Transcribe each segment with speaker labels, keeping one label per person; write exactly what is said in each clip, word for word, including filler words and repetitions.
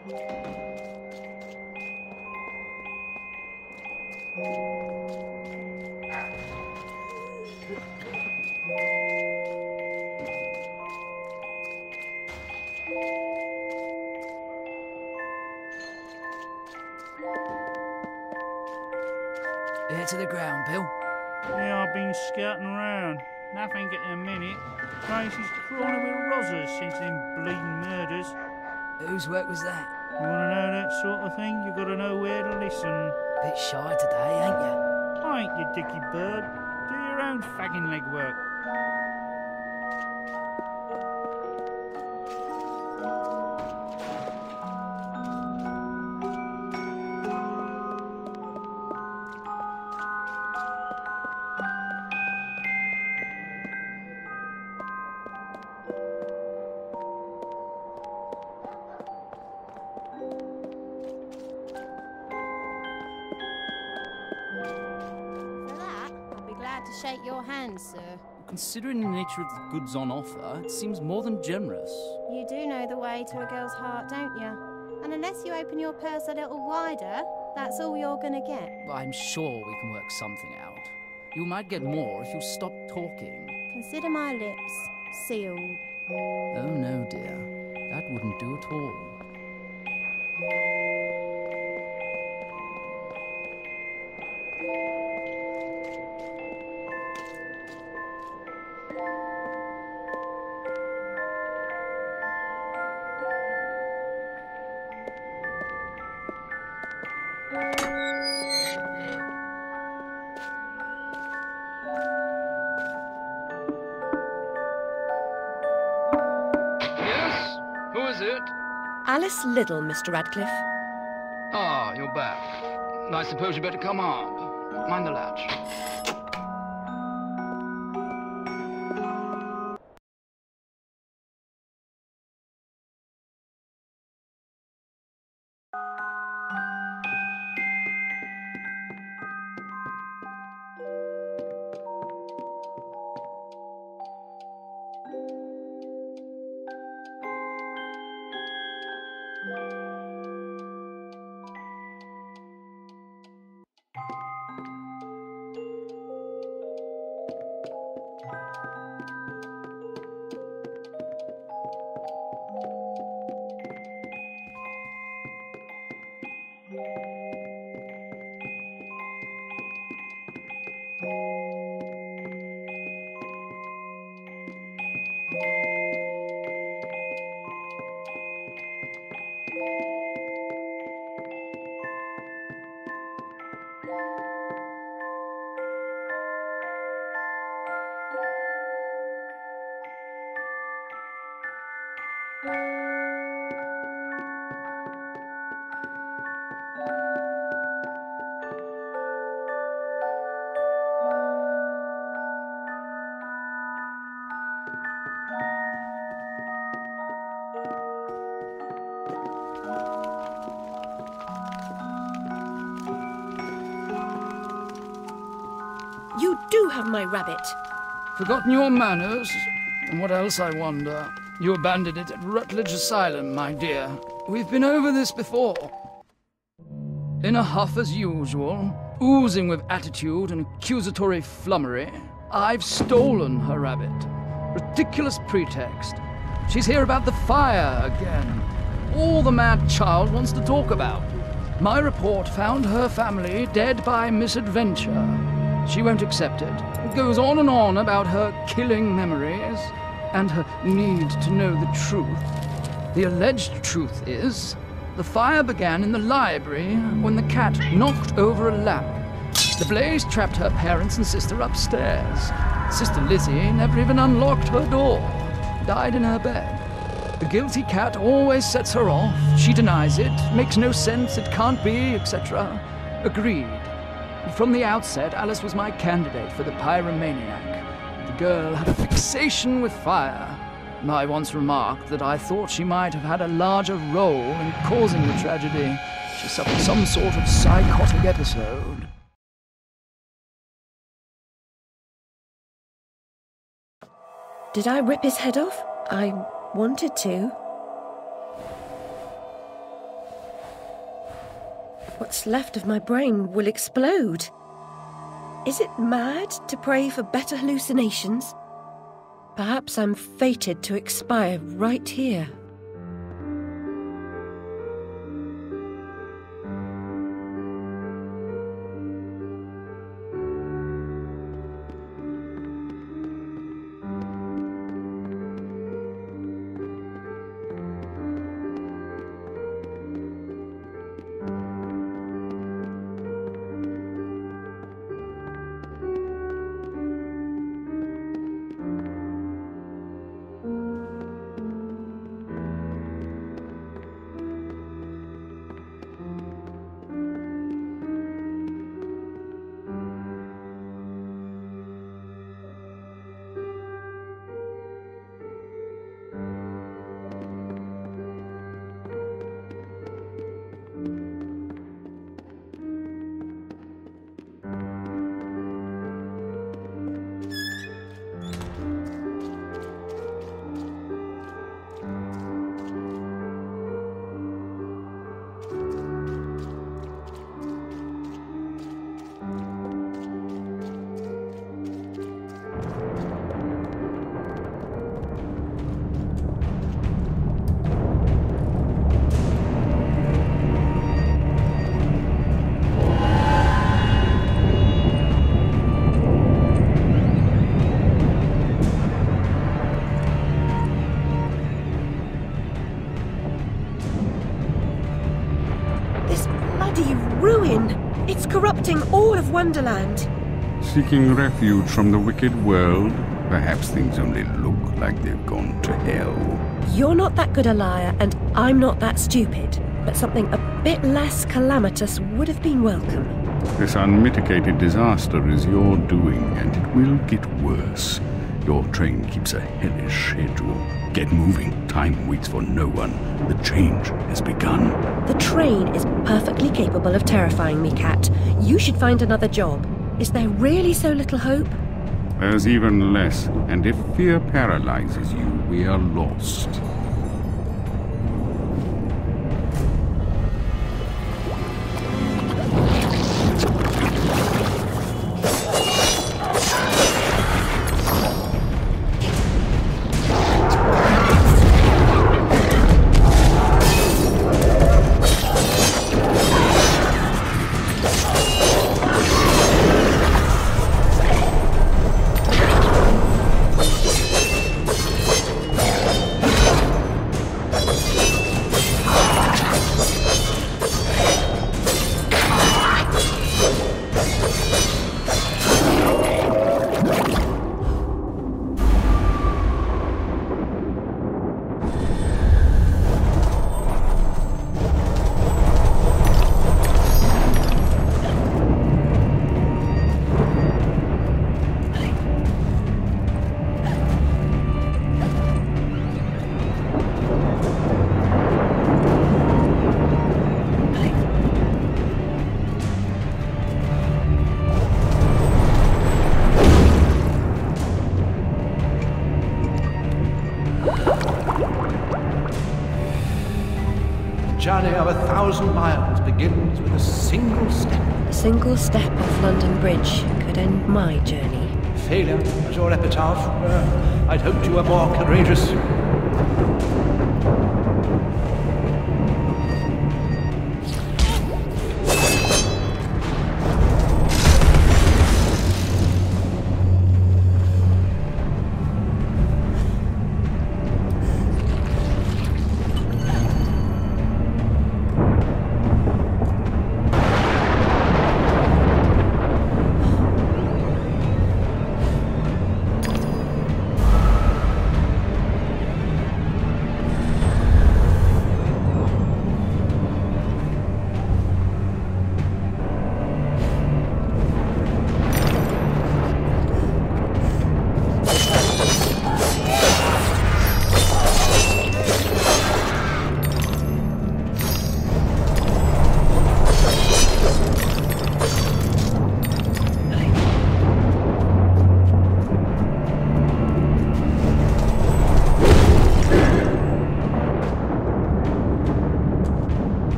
Speaker 1: Ear to the ground, Bill.
Speaker 2: Yeah, I've been scouting around. Nothing at the minute. Place is crawling with rozzers since them bleeding murders.
Speaker 1: Whose work was that?
Speaker 2: You want to know that sort of thing? You got to know where to listen.
Speaker 1: Bit shy today, ain't you?
Speaker 2: I ain't you, dicky bird. Do your own fagging legwork.
Speaker 3: To shake your hand, sir.
Speaker 4: Considering the nature of the goods on offer, it seems more than generous.
Speaker 3: You do know the way to a girl's heart, don't you? And unless you open your purse a little wider, that's all you're gonna get.
Speaker 4: I'm sure we can work something out. You might get more if you stop talking.
Speaker 3: Consider my lips sealed.
Speaker 4: Oh no, dear. That wouldn't do at all.
Speaker 5: Alice Liddell, Mister Radcliffe.
Speaker 6: Ah, you're back. I suppose you better come up. Mind the latch.
Speaker 5: You do have my rabbit.
Speaker 6: Forgotten your manners? And what else, I wonder? You abandoned it at Rutledge Asylum, my dear. We've been over this before. In a huff as usual, oozing with attitude and accusatory flummery, I've stolen her rabbit. Ridiculous pretext. She's here about the fire again. All the mad child wants to talk about. My report found her family dead by misadventure. She won't accept it. It goes on and on about her killing memories and her need to know the truth. The alleged truth is, the fire began in the library when the cat knocked over a lamp. The blaze trapped her parents and sister upstairs. Sister Lizzie never even unlocked her door. Died in her bed. The guilty cat always sets her off. She denies it, makes no sense, it can't be, et cetera. Agreed. From the outset, Alice was my candidate for the pyromaniac. The girl had a fixation with fire. I once remarked that I thought she might have had a larger role in causing the tragedy. She suffered some sort of psychotic episode.
Speaker 5: Did I rip his head off? I wanted to. What's left of my brain will explode. Is it mad to pray for better hallucinations? Perhaps I'm fated to expire right here. It's corrupting all of Wonderland.
Speaker 7: Seeking refuge from the wicked world? Perhaps things only look like they've gone to hell.
Speaker 5: You're not that good a liar, and I'm not that stupid. But something a bit less calamitous would have been welcome.
Speaker 7: This unmitigated disaster is your doing, and it will get worse. Your train keeps a hellish schedule. Get moving. Time waits for no one. The change has begun.
Speaker 5: The train is perfectly capable of terrifying me, Cat. You should find another job. Is there really so little hope?
Speaker 7: There's even less, and if fear paralyzes you, we are lost.
Speaker 8: Journey of a thousand miles begins with a single step.
Speaker 5: A single step off London Bridge could end my journey.
Speaker 8: Failure was your epitaph. Uh, I'd hoped you were more courageous.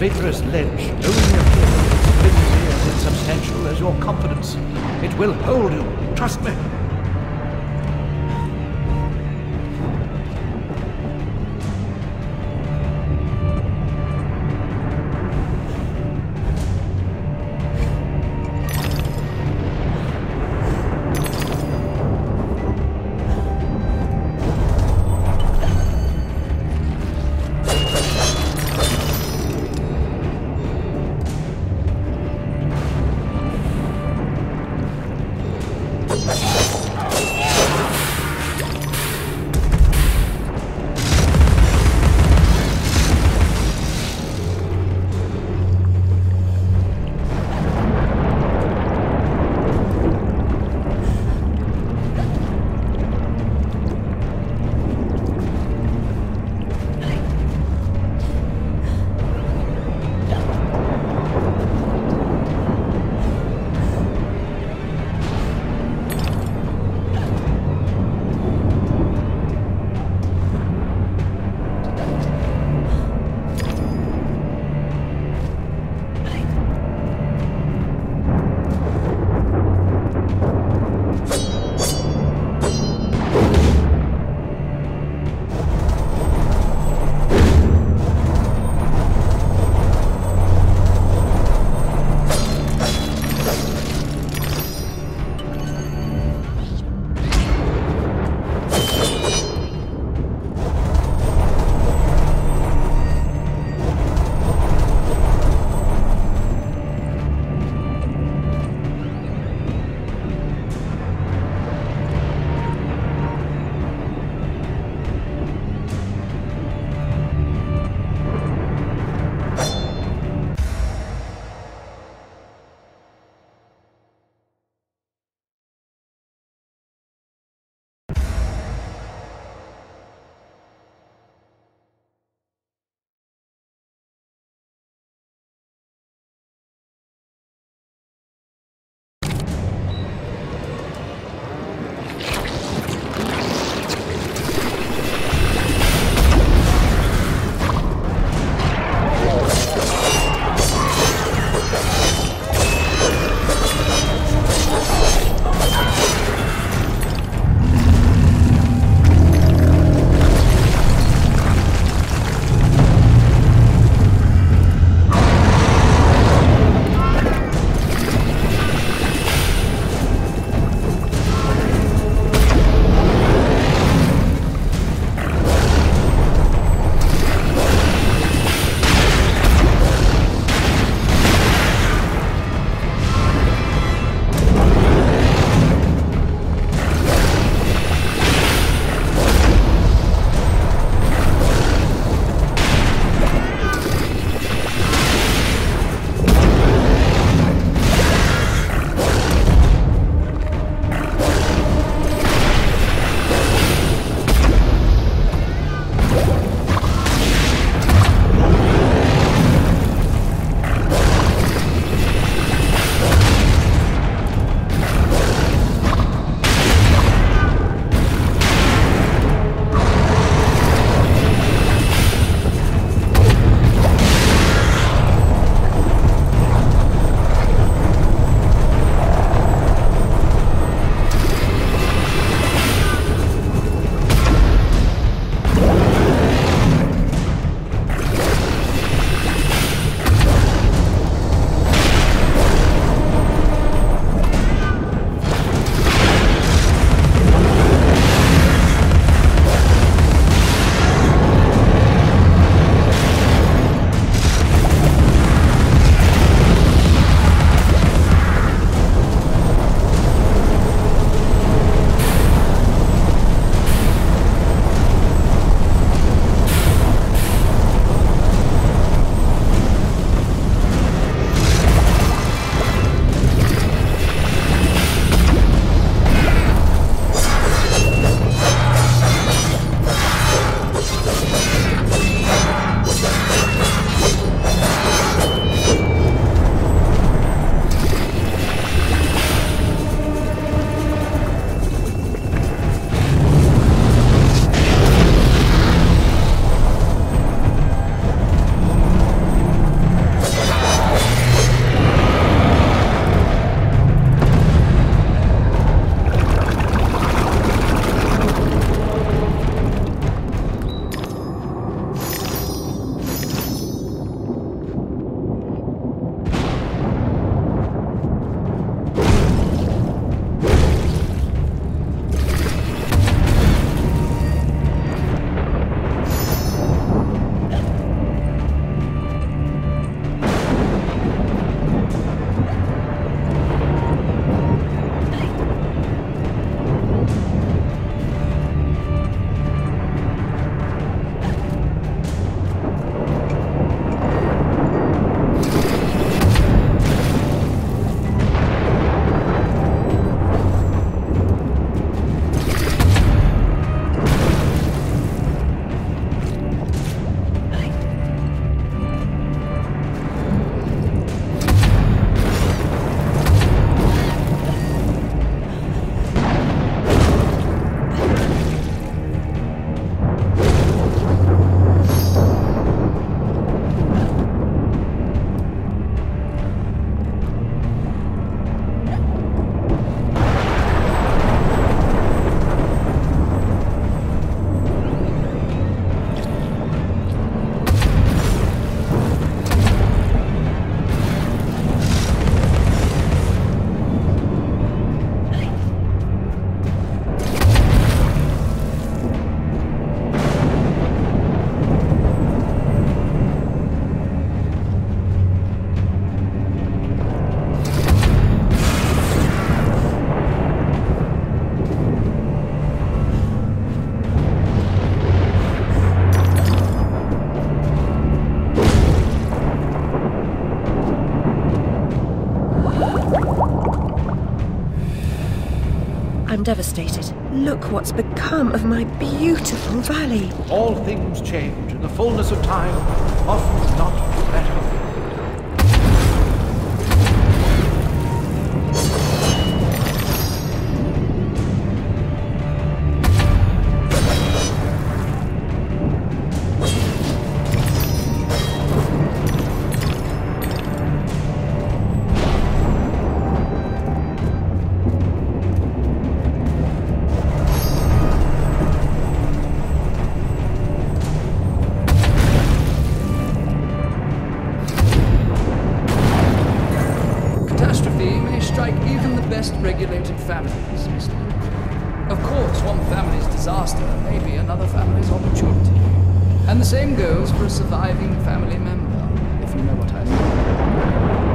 Speaker 8: vigorous ledge only appears as flimsy and insubstantial as your confidence. It will hold you, trust me.
Speaker 7: You
Speaker 5: I'm devastated. Look what's become of my beautiful valley.
Speaker 8: All things change in the fullness of time, often not for better.
Speaker 6: Regulated families, Mister Of course, one family's disaster may be another family's opportunity. And the same goes for a surviving family member, if you know what I mean.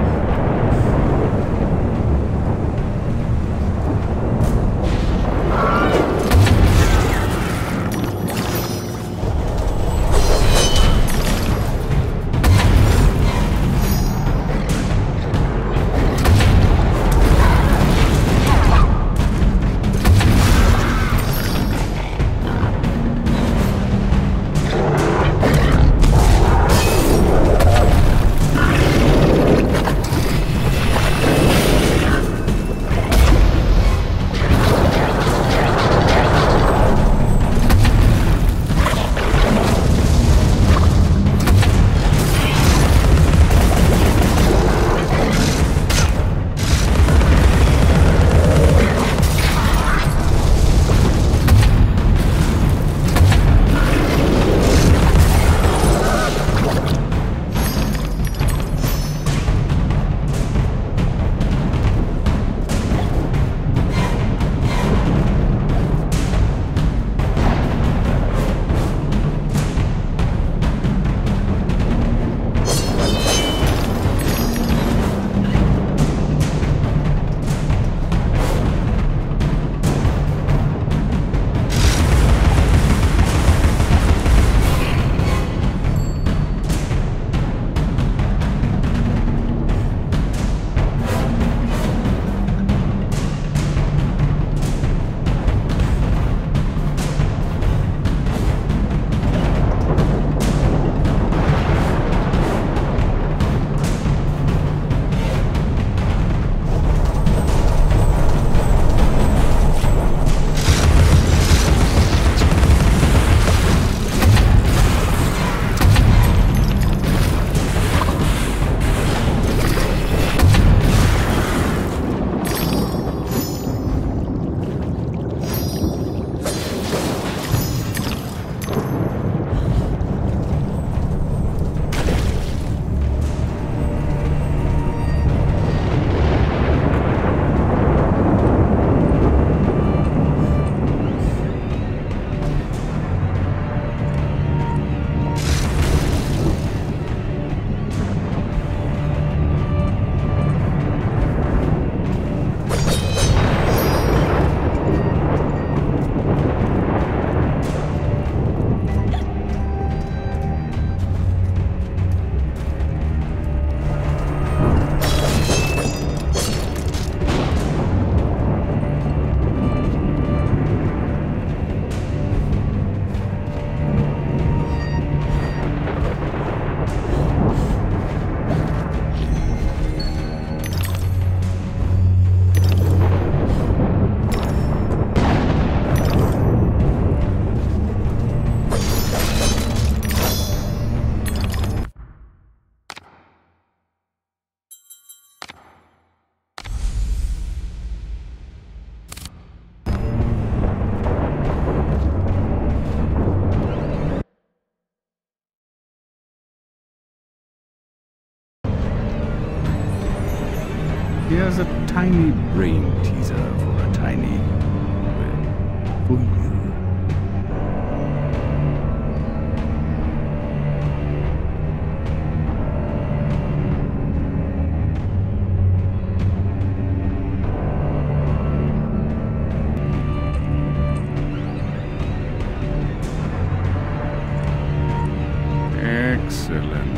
Speaker 7: Here's a tiny brain teaser for a tiny, well, for you. Excellent.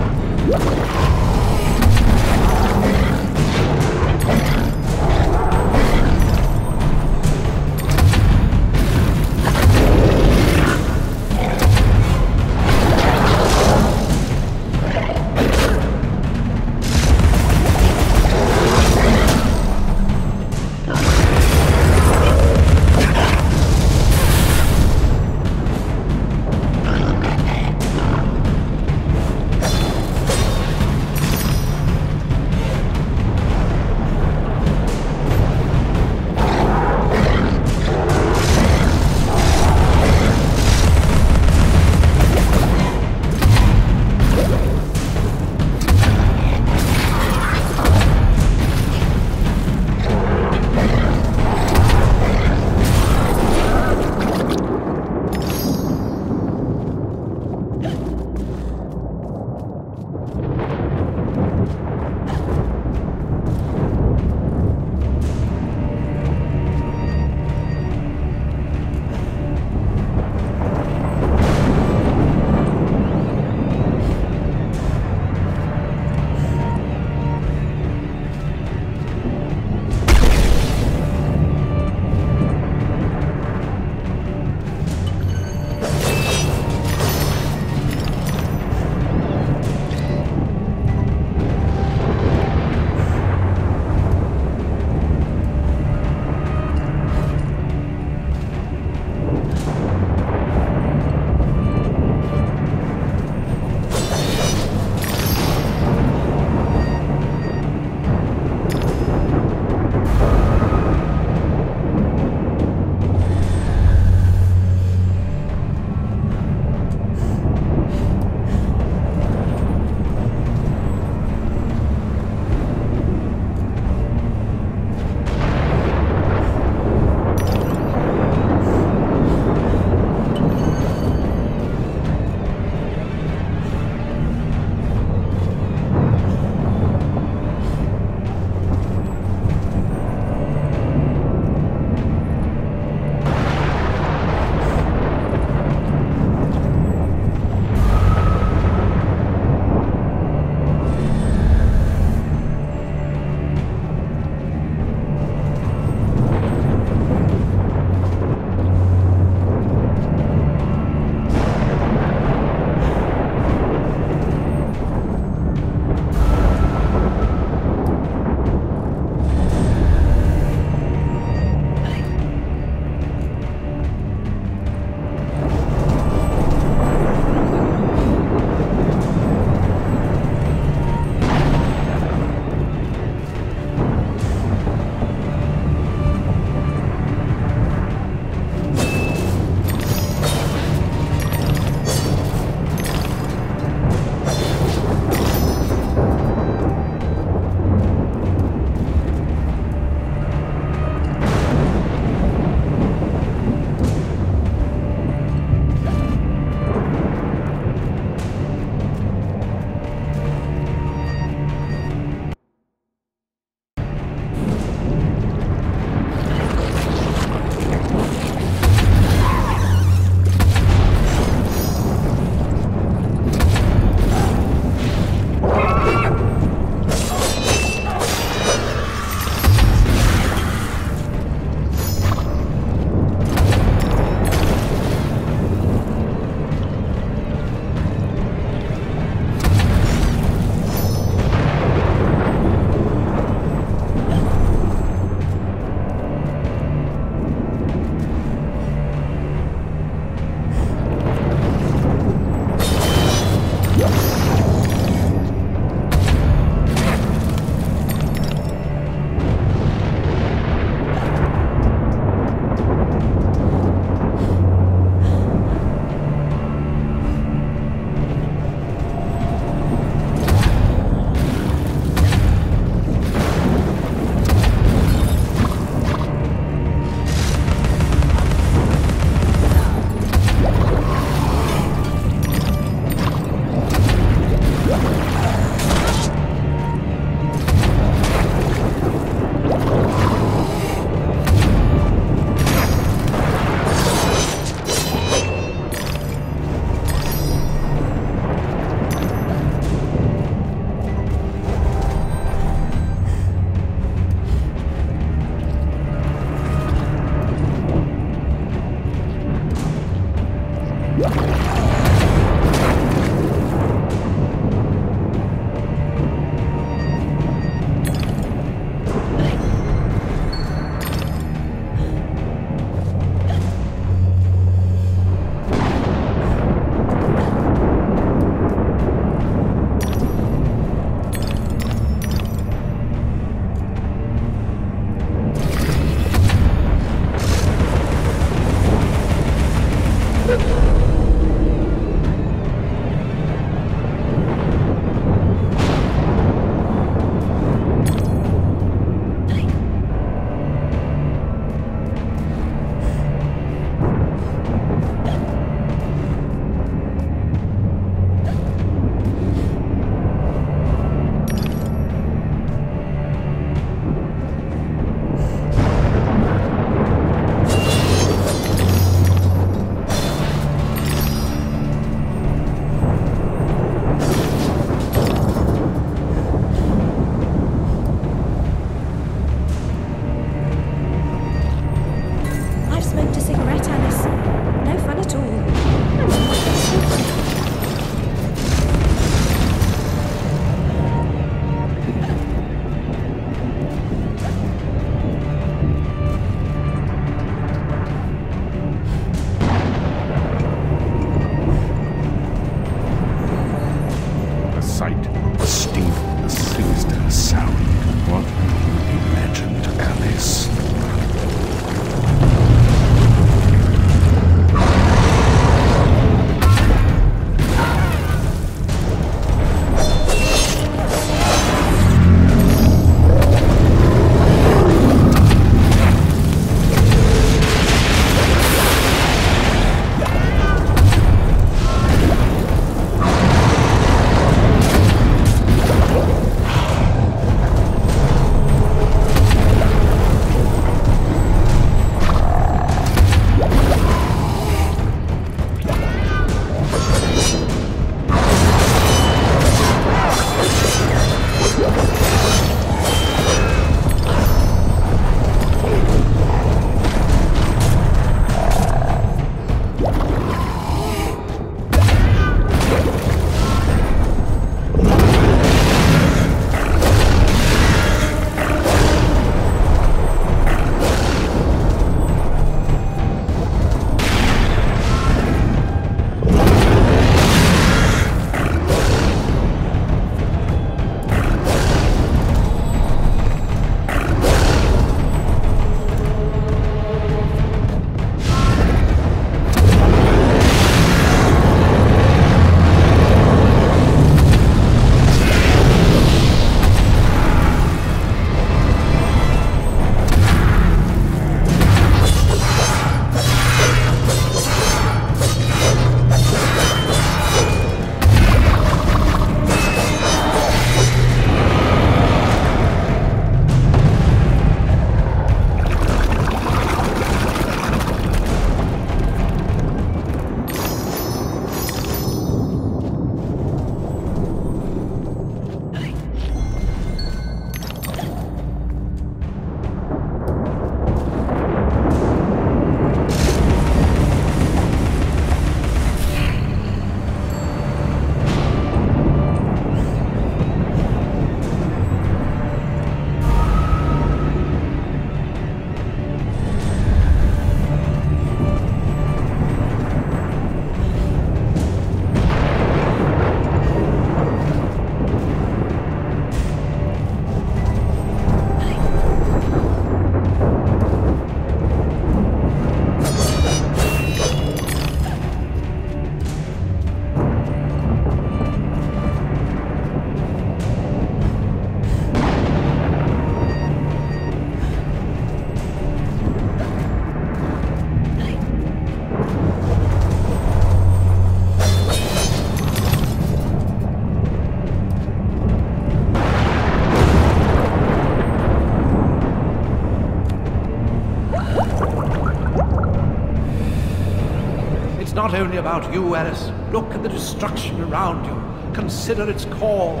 Speaker 8: not only about you, Alice. Look at the destruction around you. Consider its cause.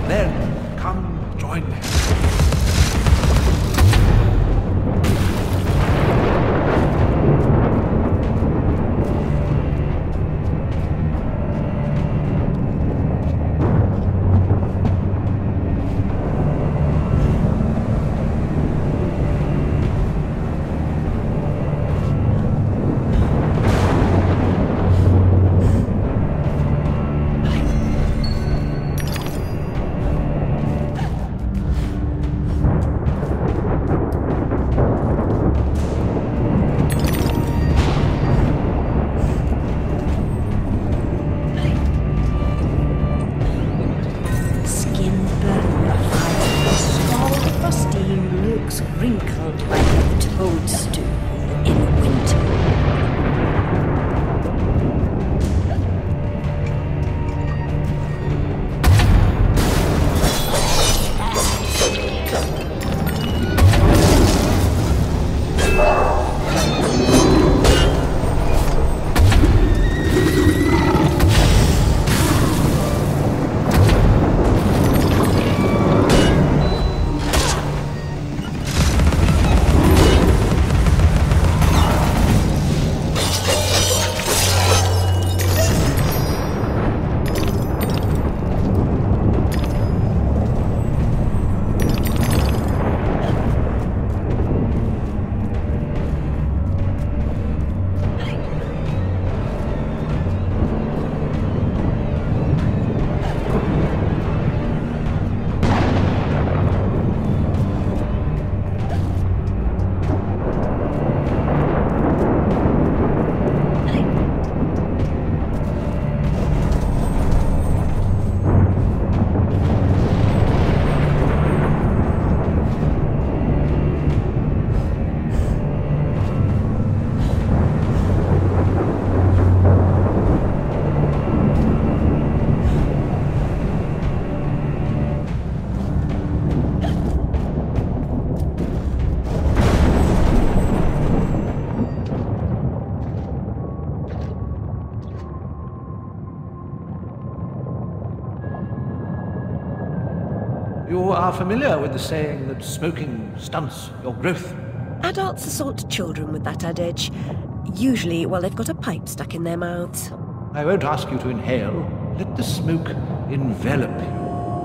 Speaker 8: Then, come join me. You are familiar with the saying that smoking stunts your growth?
Speaker 5: Adults assault children with that adage, usually while they've got a pipe stuck in their mouths.
Speaker 8: I won't ask you to inhale. Let the smoke envelop you.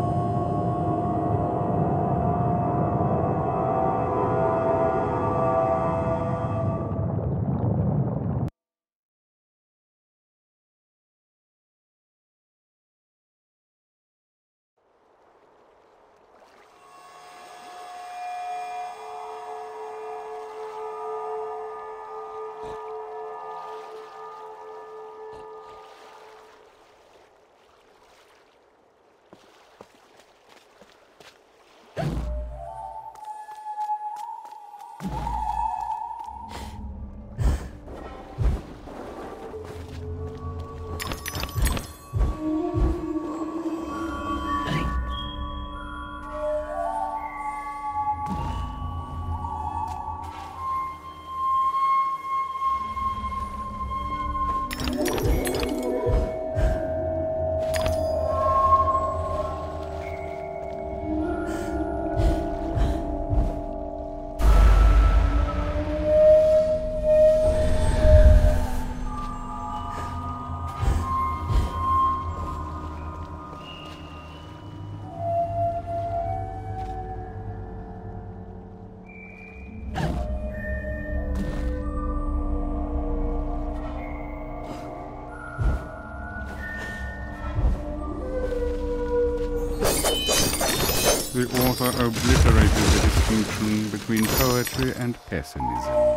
Speaker 7: The author obliterated the distinction between poetry and pessimism.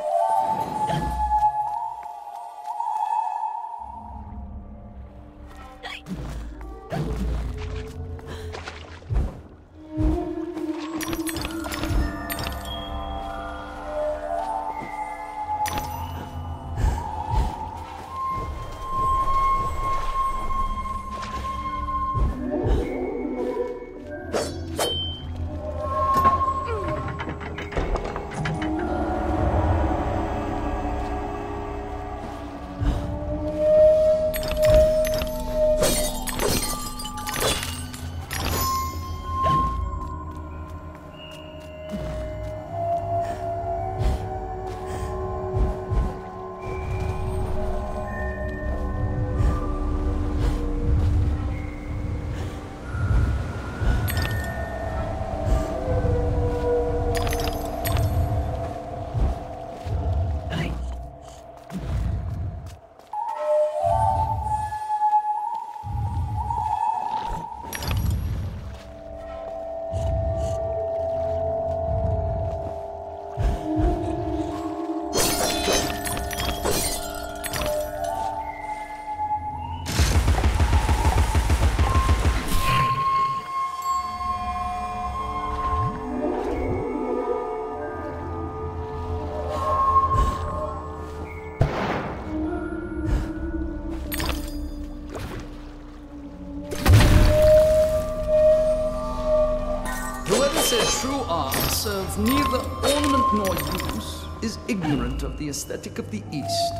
Speaker 6: True art serves neither ornament nor use, is ignorant of the aesthetic of the East.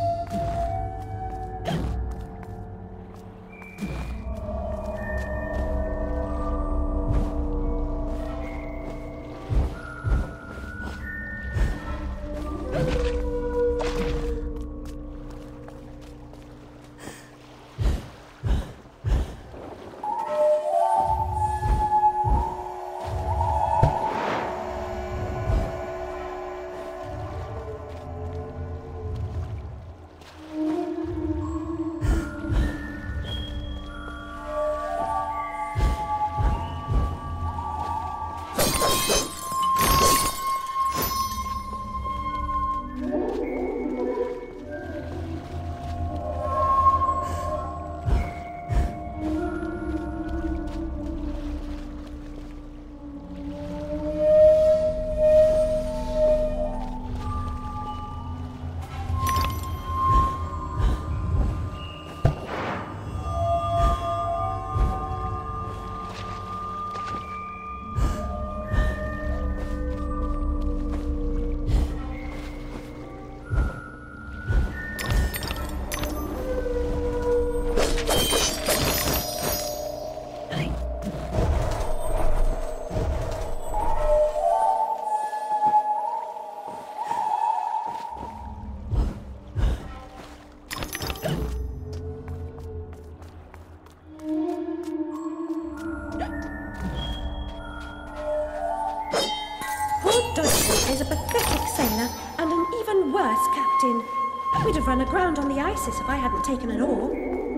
Speaker 5: We'd have run aground on the Isis if I hadn't taken an oar.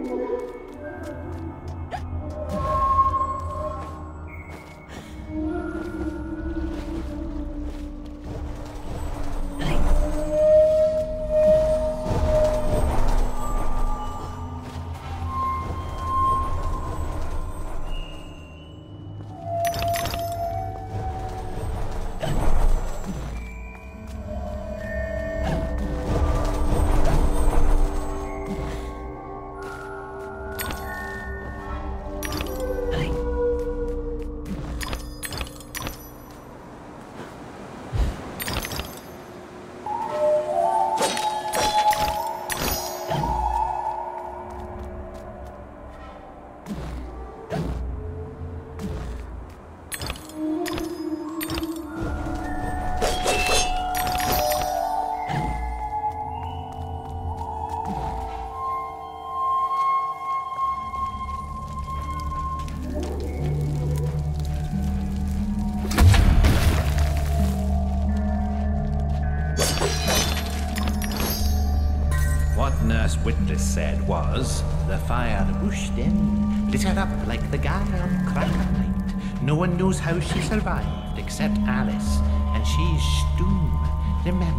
Speaker 8: Nurse Witless said was, the fire whooshed in, lit her up like the guy on Cracker Night. No one knows how she survived except Alice, and she's Stoom, remember.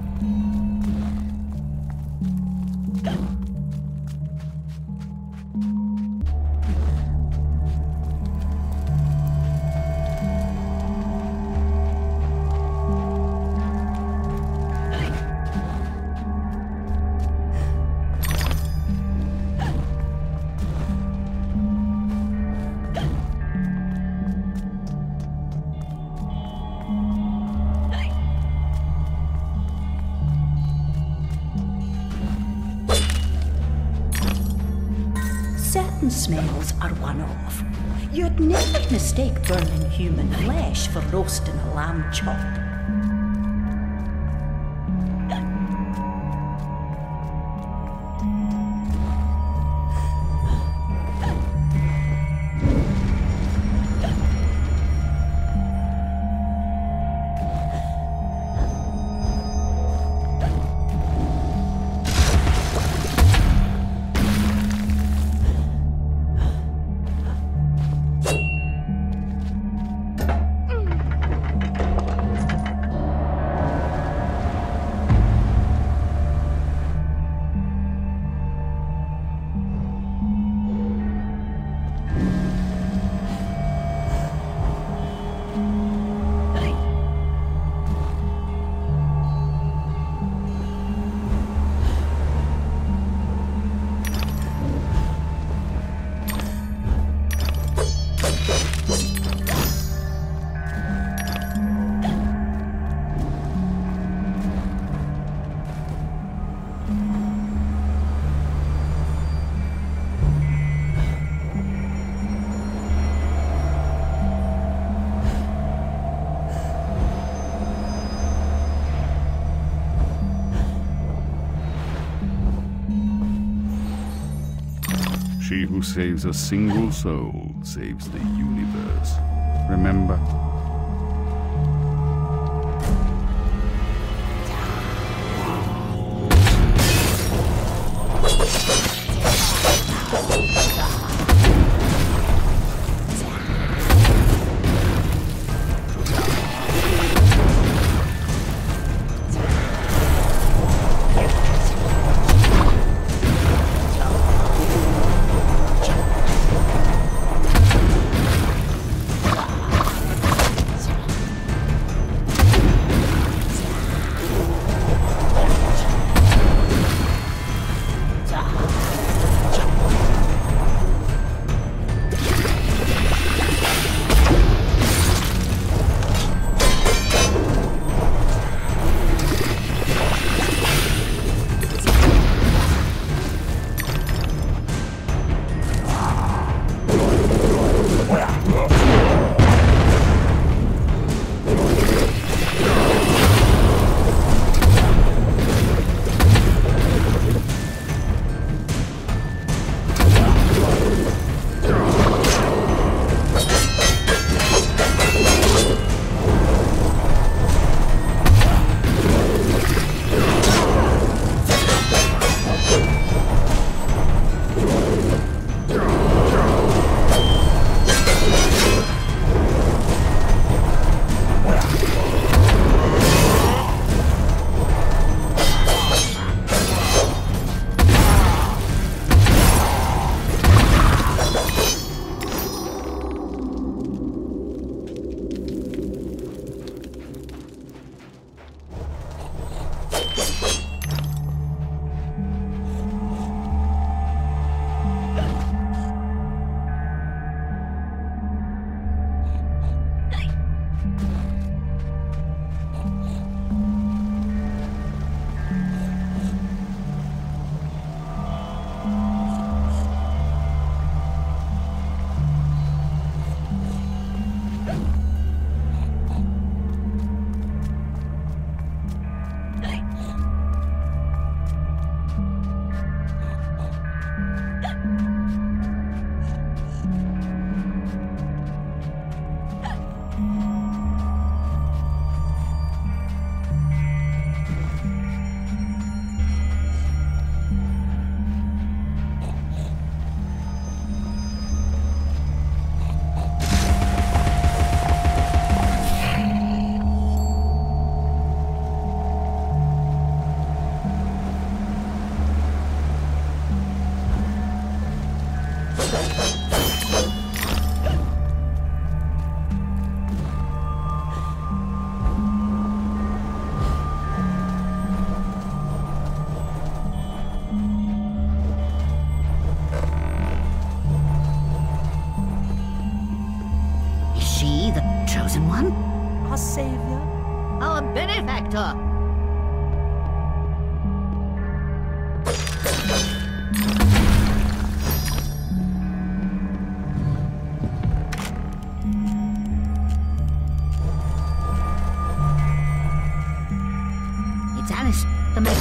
Speaker 3: you
Speaker 9: smells are one-off. You'd never mistake burning human flesh for roasting a lamb chop.
Speaker 7: She who saves a single soul saves the universe. Remember?
Speaker 9: Our savior, our benefactor.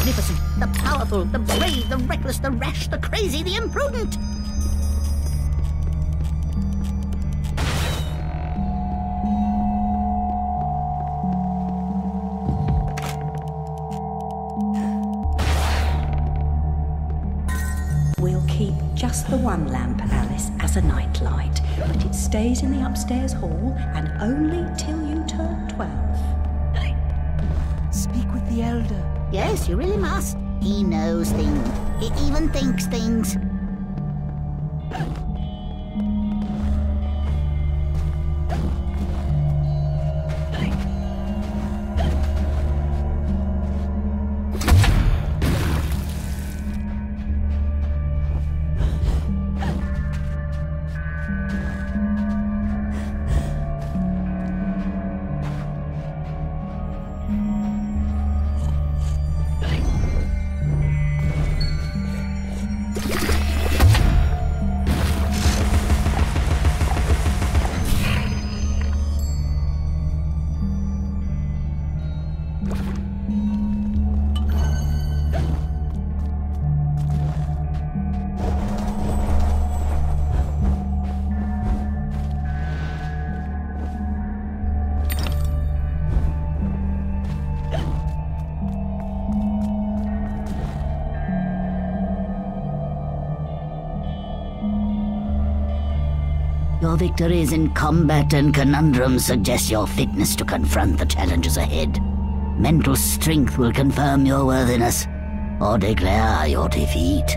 Speaker 9: magnificent, the powerful, the brave, the reckless, the rash, the crazy, the imprudent. We'll keep just the one lamp, Alice, as a nightlight, but it stays in the upstairs hall and only till you turn twelve.
Speaker 1: Speak with the elder.
Speaker 10: Yes, you really must. He knows things. He even thinks things. Your victories in combat and conundrums suggest your fitness to confront the challenges ahead. Mental strength will confirm your worthiness, or declare your defeat.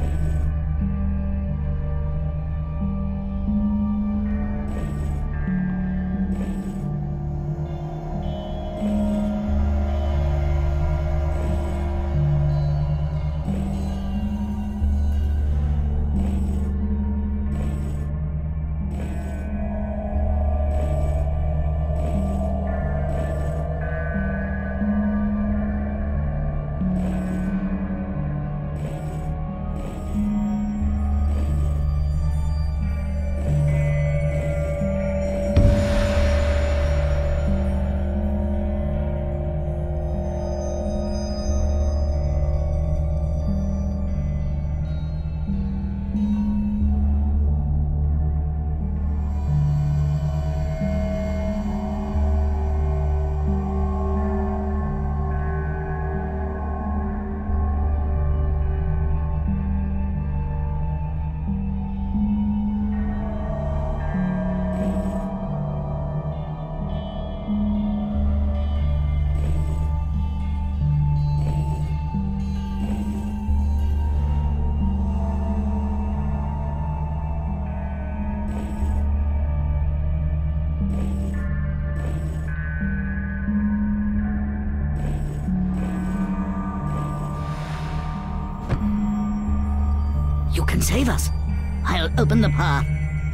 Speaker 10: You can save us. I'll open the path.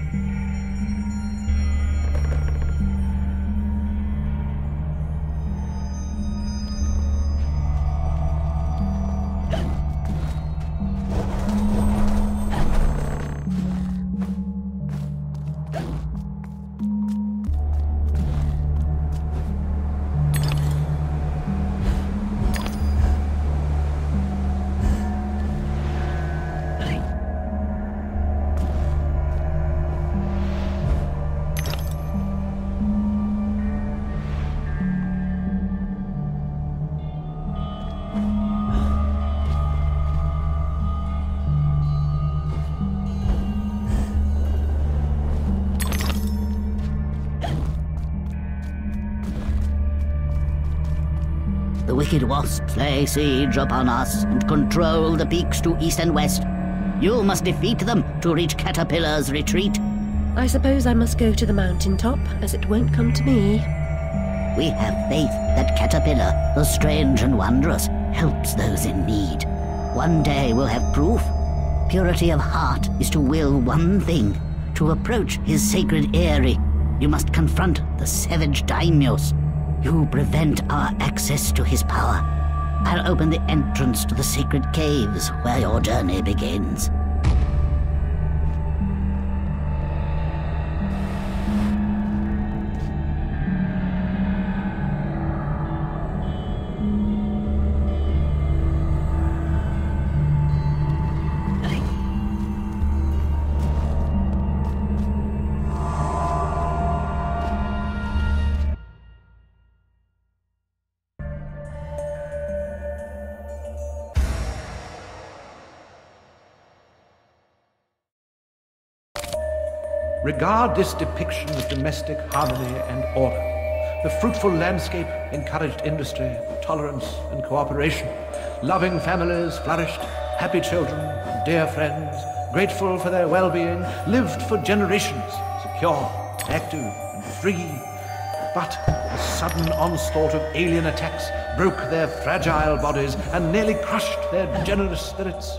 Speaker 10: The wicked wasps lay siege upon us and control the peaks to east and west. You must defeat them to reach Caterpillar's retreat.
Speaker 5: I suppose I must go to the mountaintop, as it won't come to me.
Speaker 10: We have faith that Caterpillar, the strange and wondrous, helps those in need. One day we'll have proof. Purity of heart is to will one thing, to approach his sacred eyrie. You must confront the savage daimyos. You prevent our access to his power. I'll open the entrance to the sacred caves where your journey begins.
Speaker 8: Regard this depiction of domestic harmony and order. The fruitful landscape encouraged industry, tolerance, and cooperation. Loving families flourished, happy children, dear friends, grateful for their well-being, lived for generations, secure, active, and free. But a sudden onslaught of alien attacks broke their fragile bodies and nearly crushed their generous spirits.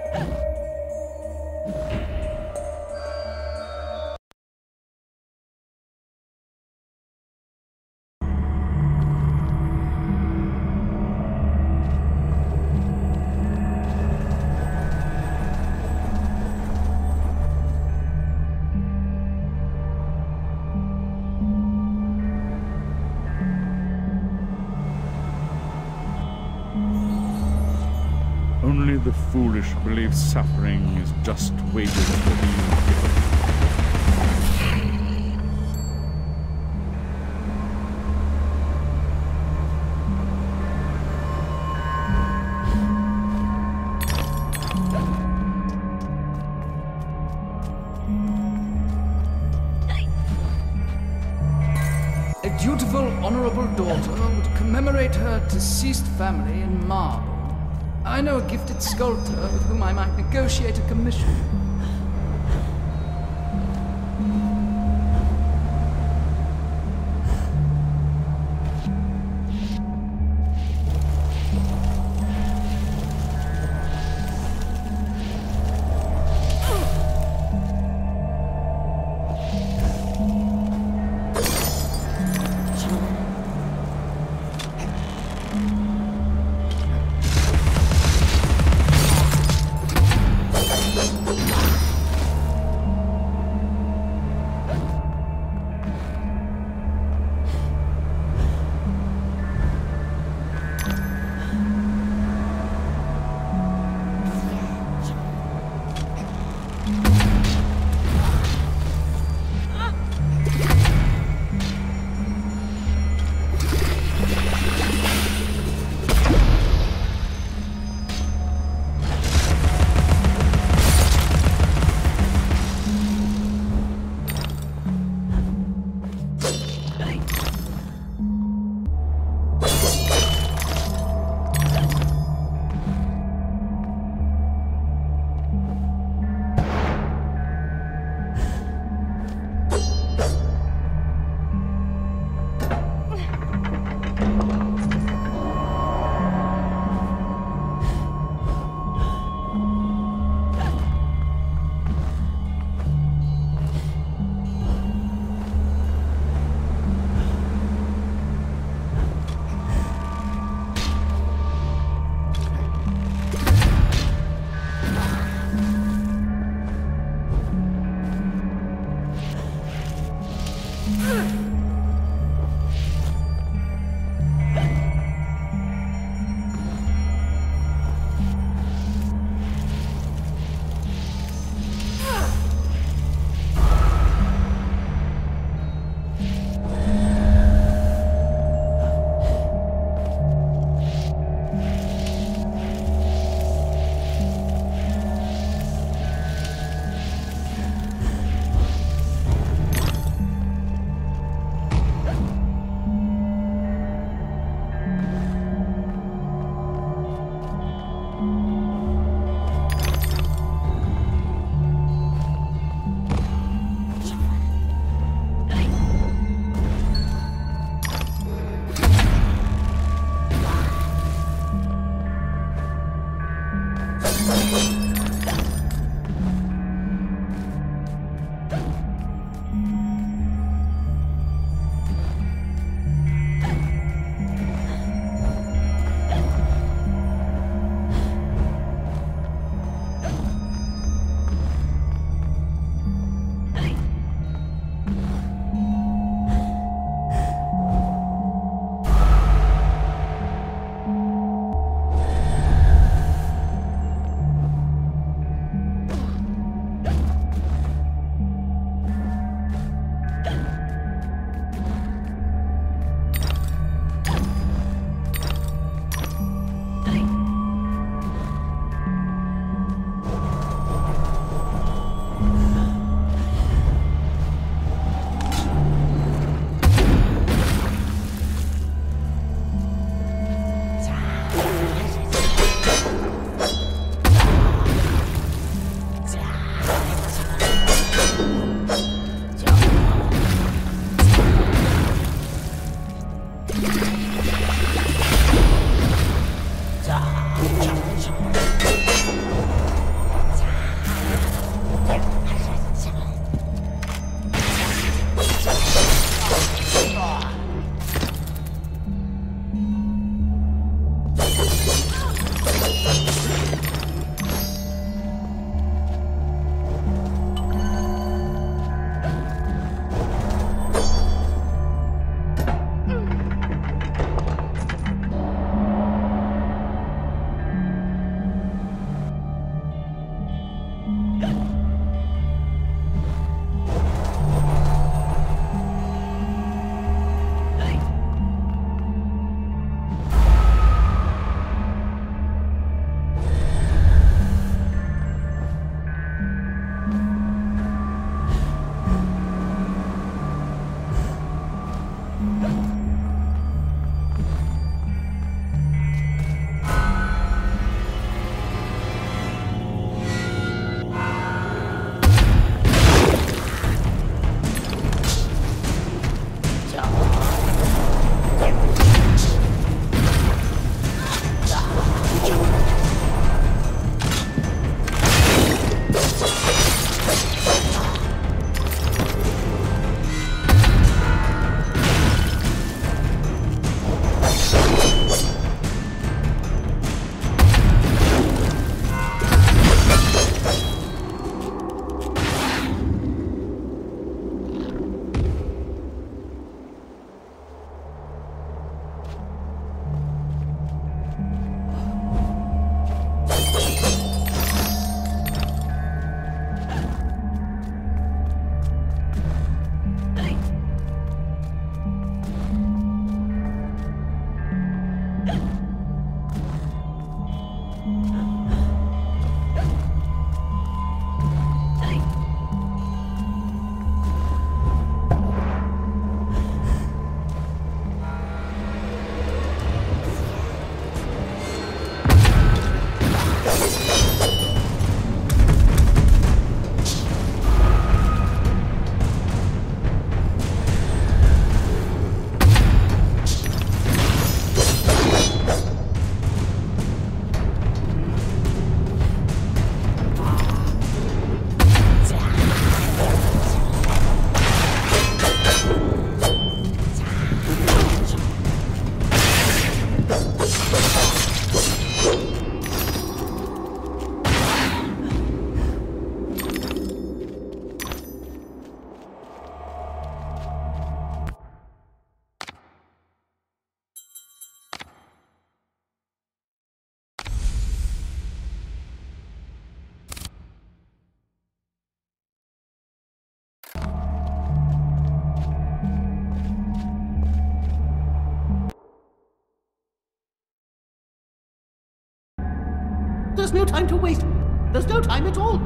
Speaker 7: Only the foolish believe suffering is just wages for being given.
Speaker 6: A dutiful, honorable daughter would commemorate her deceased family in marble. I know a gifted sculptor with whom I might negotiate a commission.
Speaker 8: There's no time to waste. There's no time at all.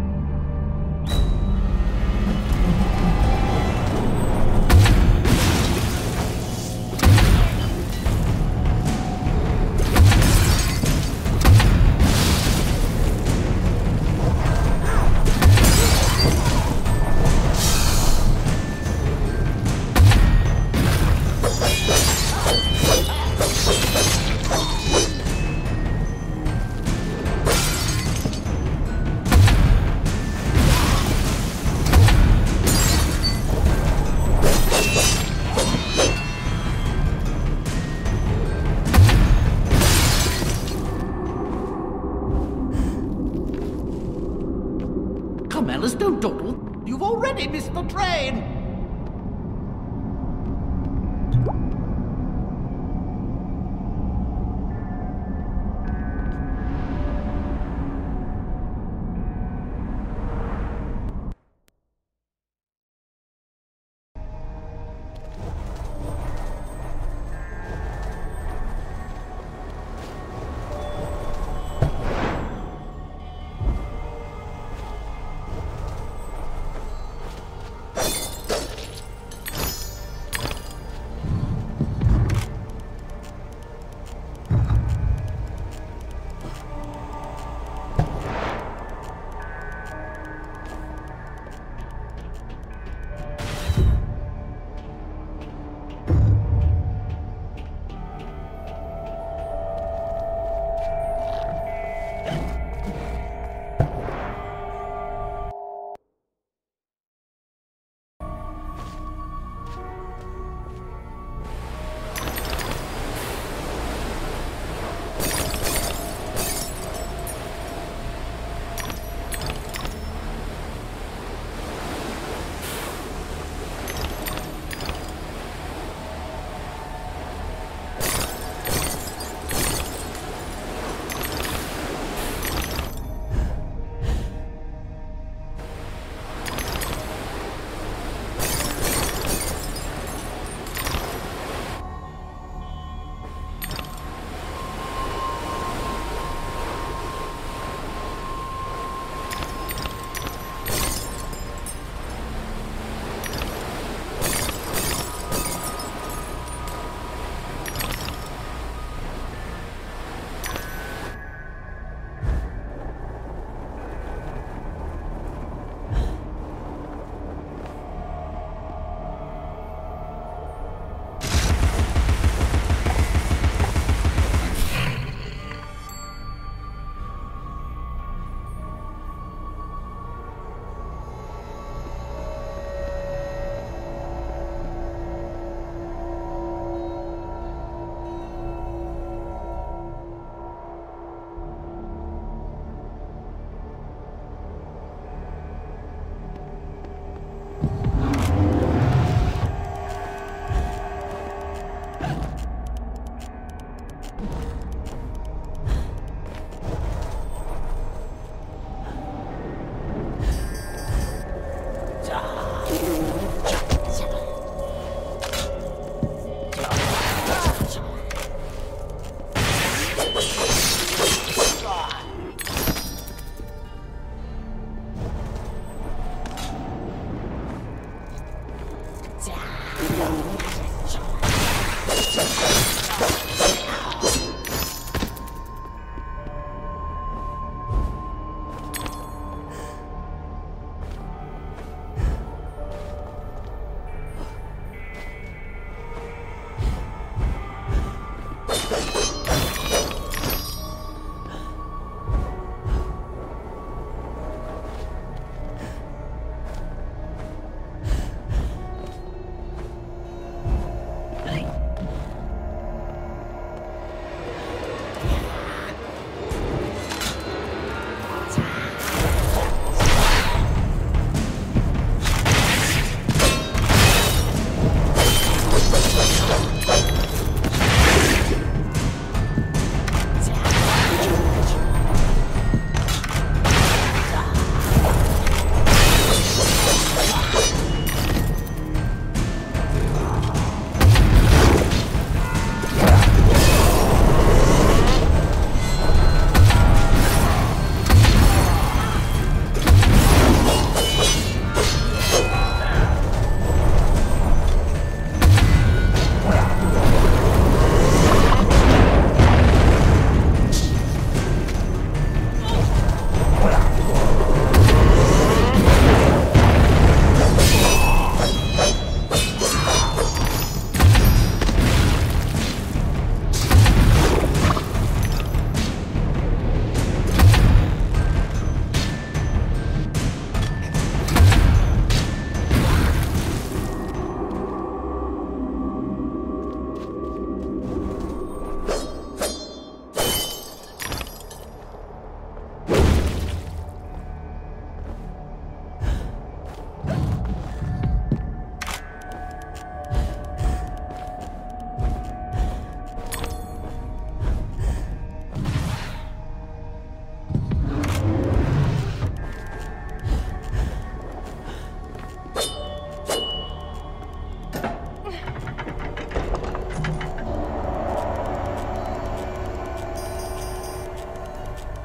Speaker 8: Come, Alice, don't dawdle. You've already missed the train.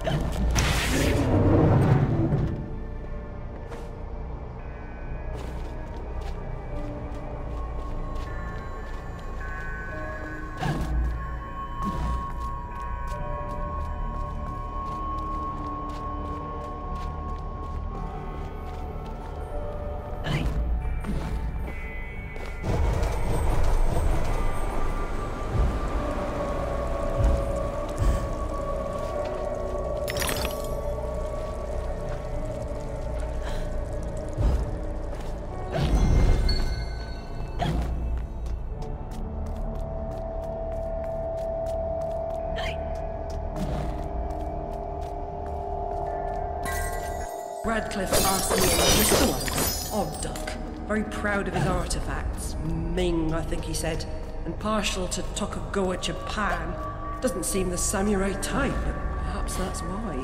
Speaker 5: Radcliffe asked me in Bristol once. Odd duck. Very proud of his artefacts. Ming, I think he said. And partial to Tokugawa Japan. Doesn't seem the samurai type, but perhaps that's why.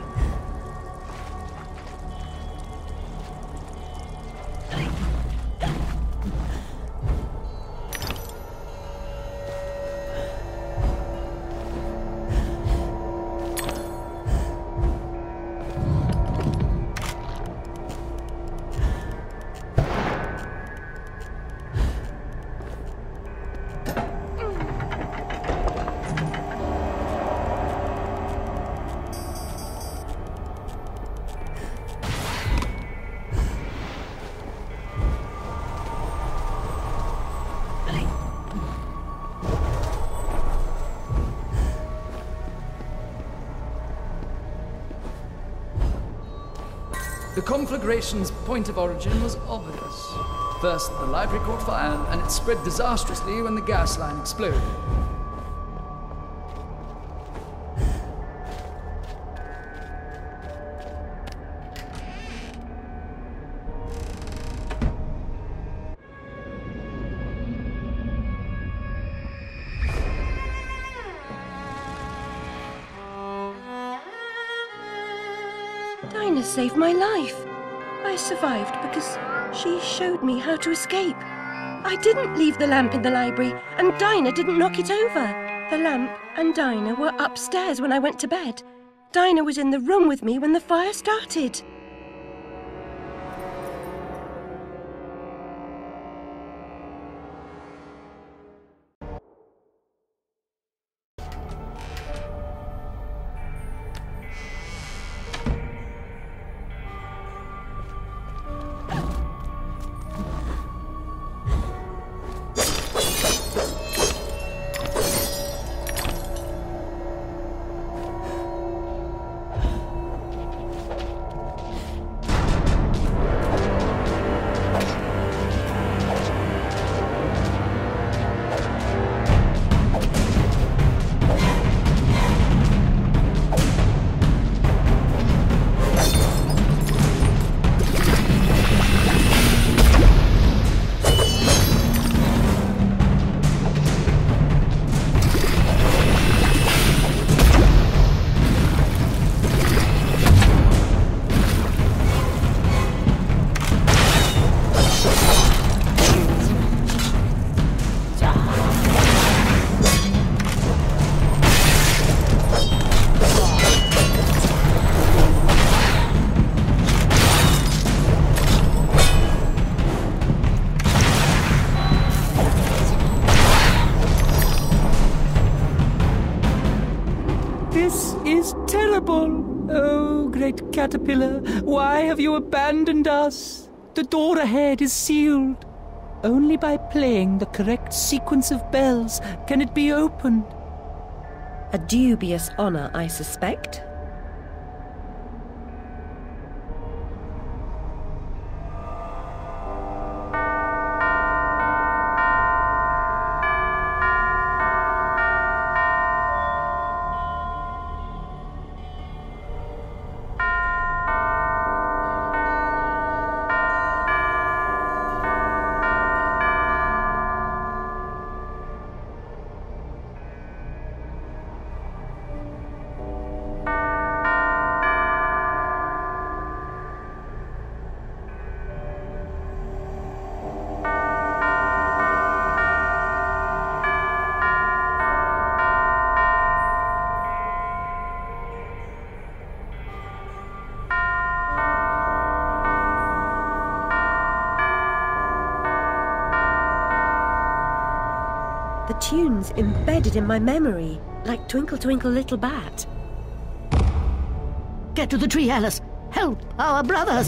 Speaker 6: The conflagration's point of origin was obvious. First, the library caught fire, and it spread disastrously when the gas line exploded.
Speaker 5: Dinah saved my life. I survived because she showed me how to escape. I didn't leave the lamp in the library, and Dinah didn't knock it over. The lamp and Dinah were upstairs when I went to bed. Dinah was in the room with me when the fire started.
Speaker 11: Oh, great caterpillar, why have you abandoned us? The door ahead is sealed. Only by playing the correct sequence of bells can it be opened.
Speaker 5: A dubious honor, I suspect. the tunes embedded in my memory, like Twinkle Twinkle Little Bat.
Speaker 10: Get to the tree, Alice! Help our brothers!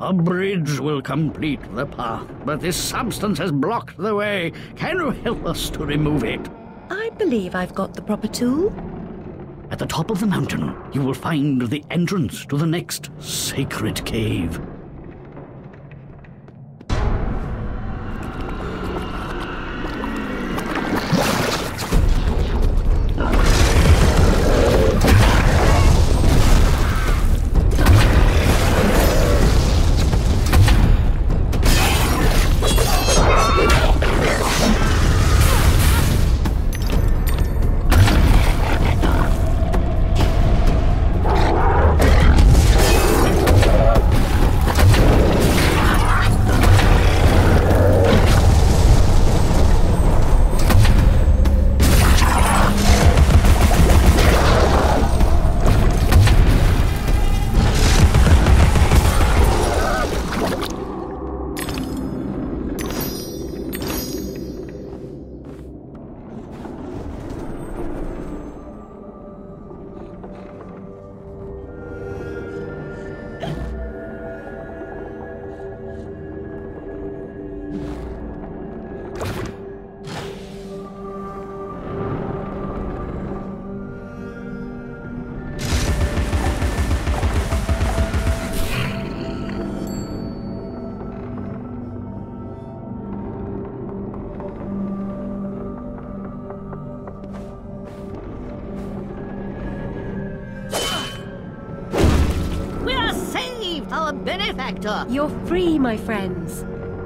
Speaker 7: A bridge will complete the path, but this substance has blocked the way. Can you help us to remove it?
Speaker 5: I believe I've got the proper tool.
Speaker 7: At the top of the mountain, you will find the entrance to the next sacred cave.
Speaker 10: Our benefactor!
Speaker 5: You're free, my friends.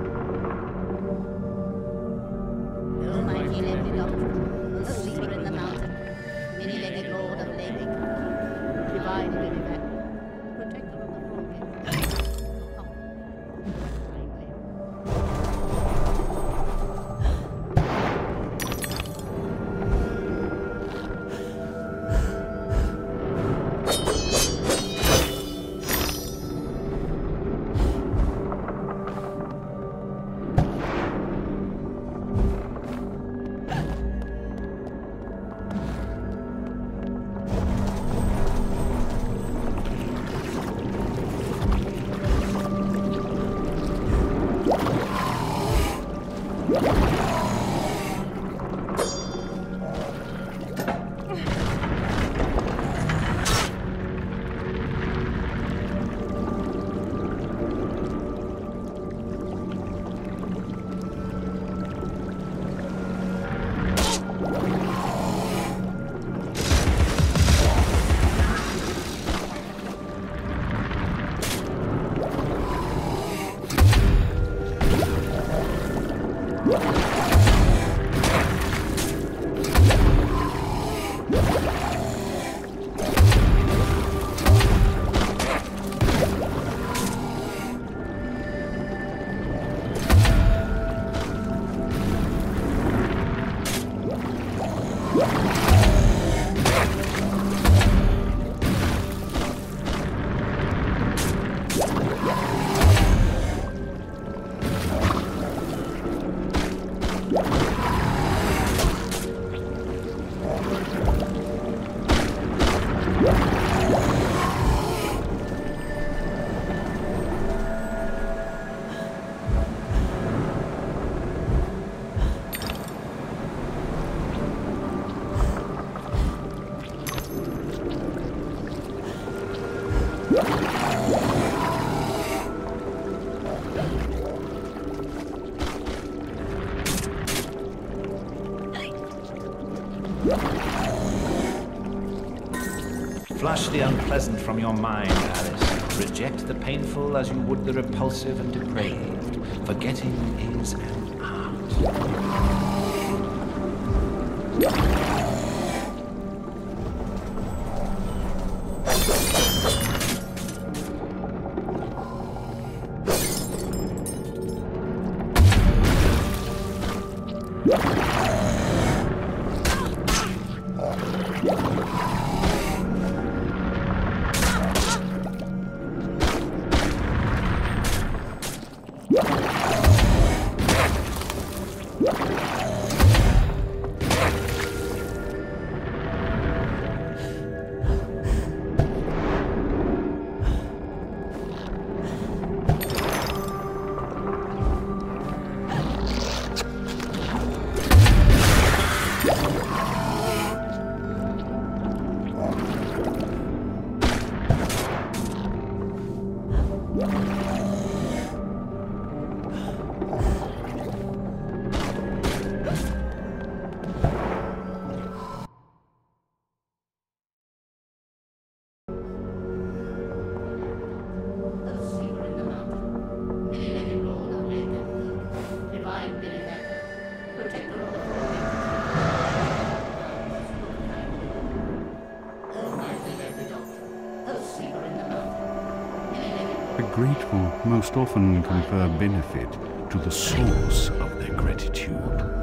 Speaker 10: Almighty Lepidoptera, the sleeper in the mountain, many-legged lord of Lepid, divine benefactor, protector of the forget.
Speaker 8: Flush the unpleasant from your mind, Alice. Reject the painful as you would the repulsive and depraved. Forgetting is an art.
Speaker 7: The grateful most often confer benefit to the source of their gratitude.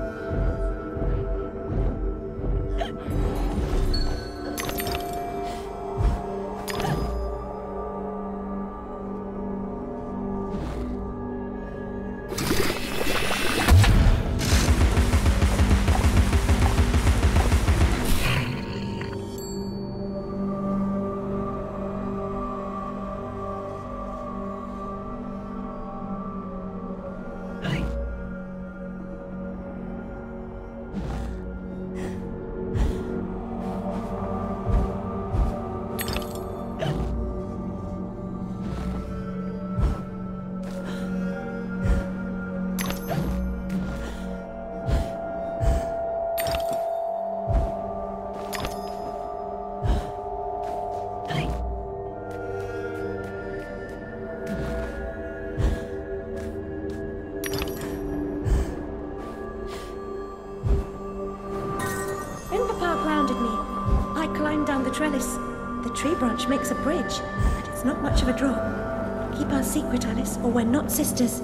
Speaker 9: Trellis. The tree branch makes a bridge, and it's not much of a drop. Keep our secret, Alice, or we're not sisters.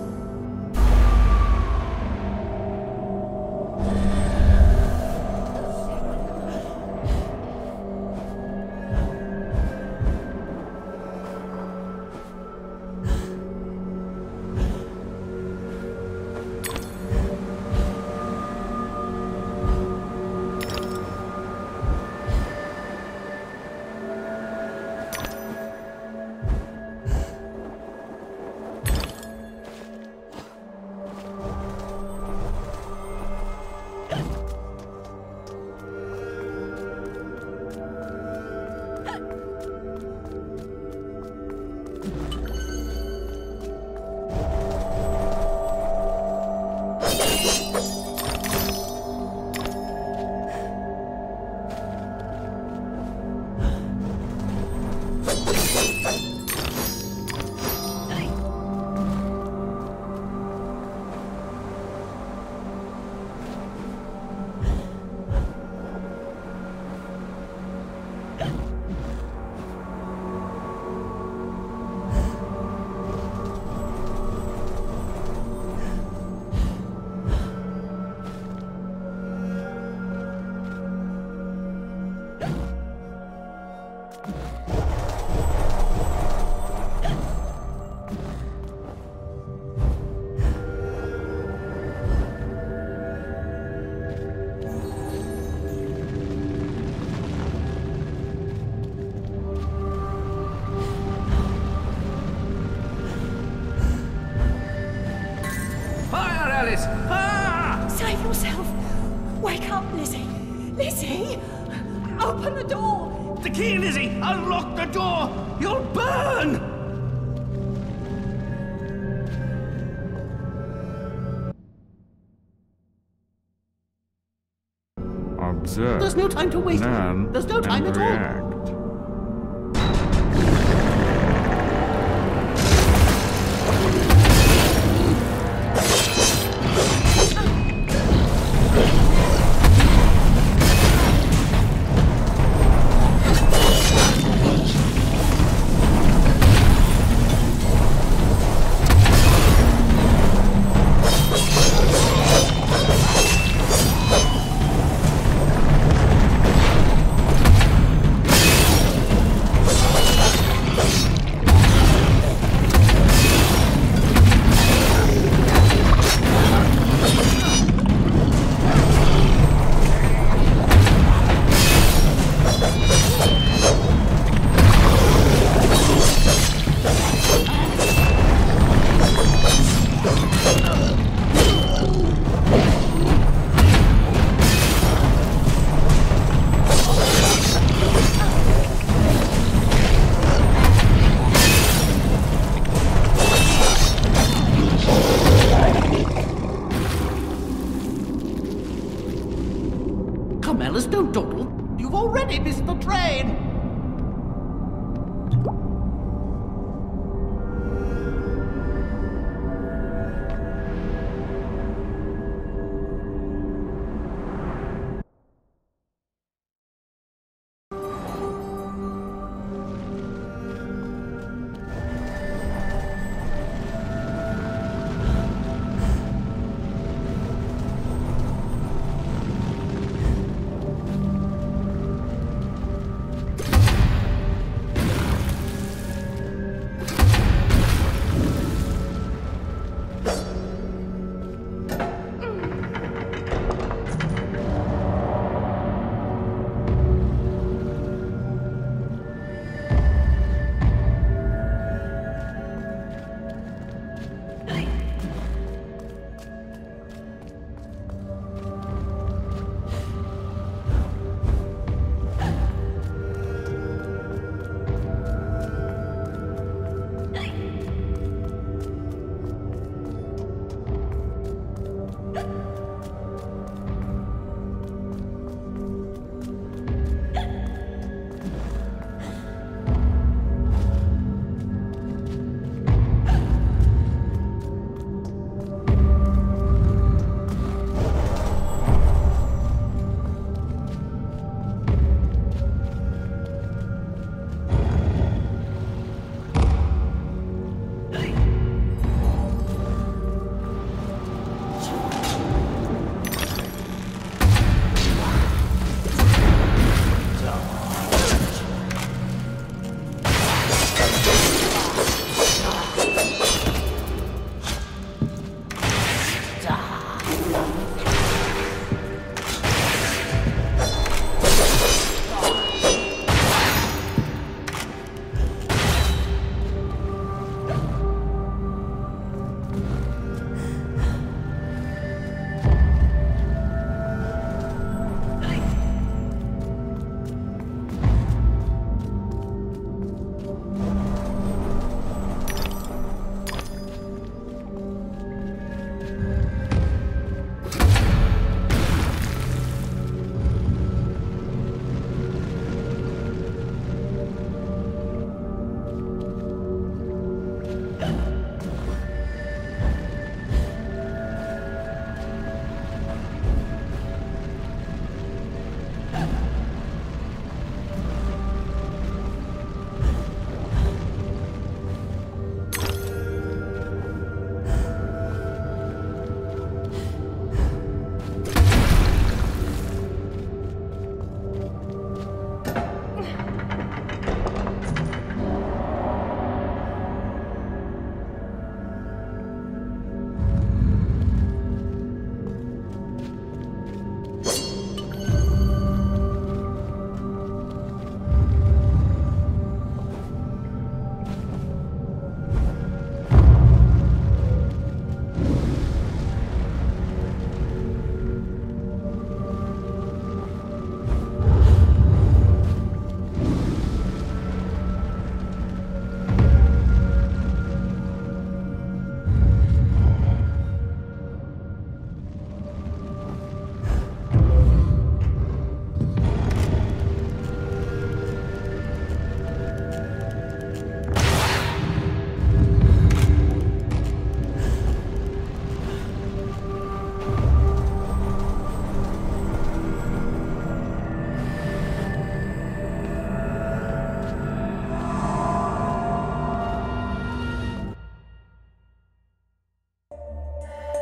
Speaker 12: Save yourself! Wake up, Lizzie! Lizzie! Open the door!
Speaker 13: The key, Lizzie! Unlock the door! You'll burn!
Speaker 7: Observe.
Speaker 13: There's no time to waste.
Speaker 7: Learn.
Speaker 13: There's no time
Speaker 7: and
Speaker 13: at all.
Speaker 7: react.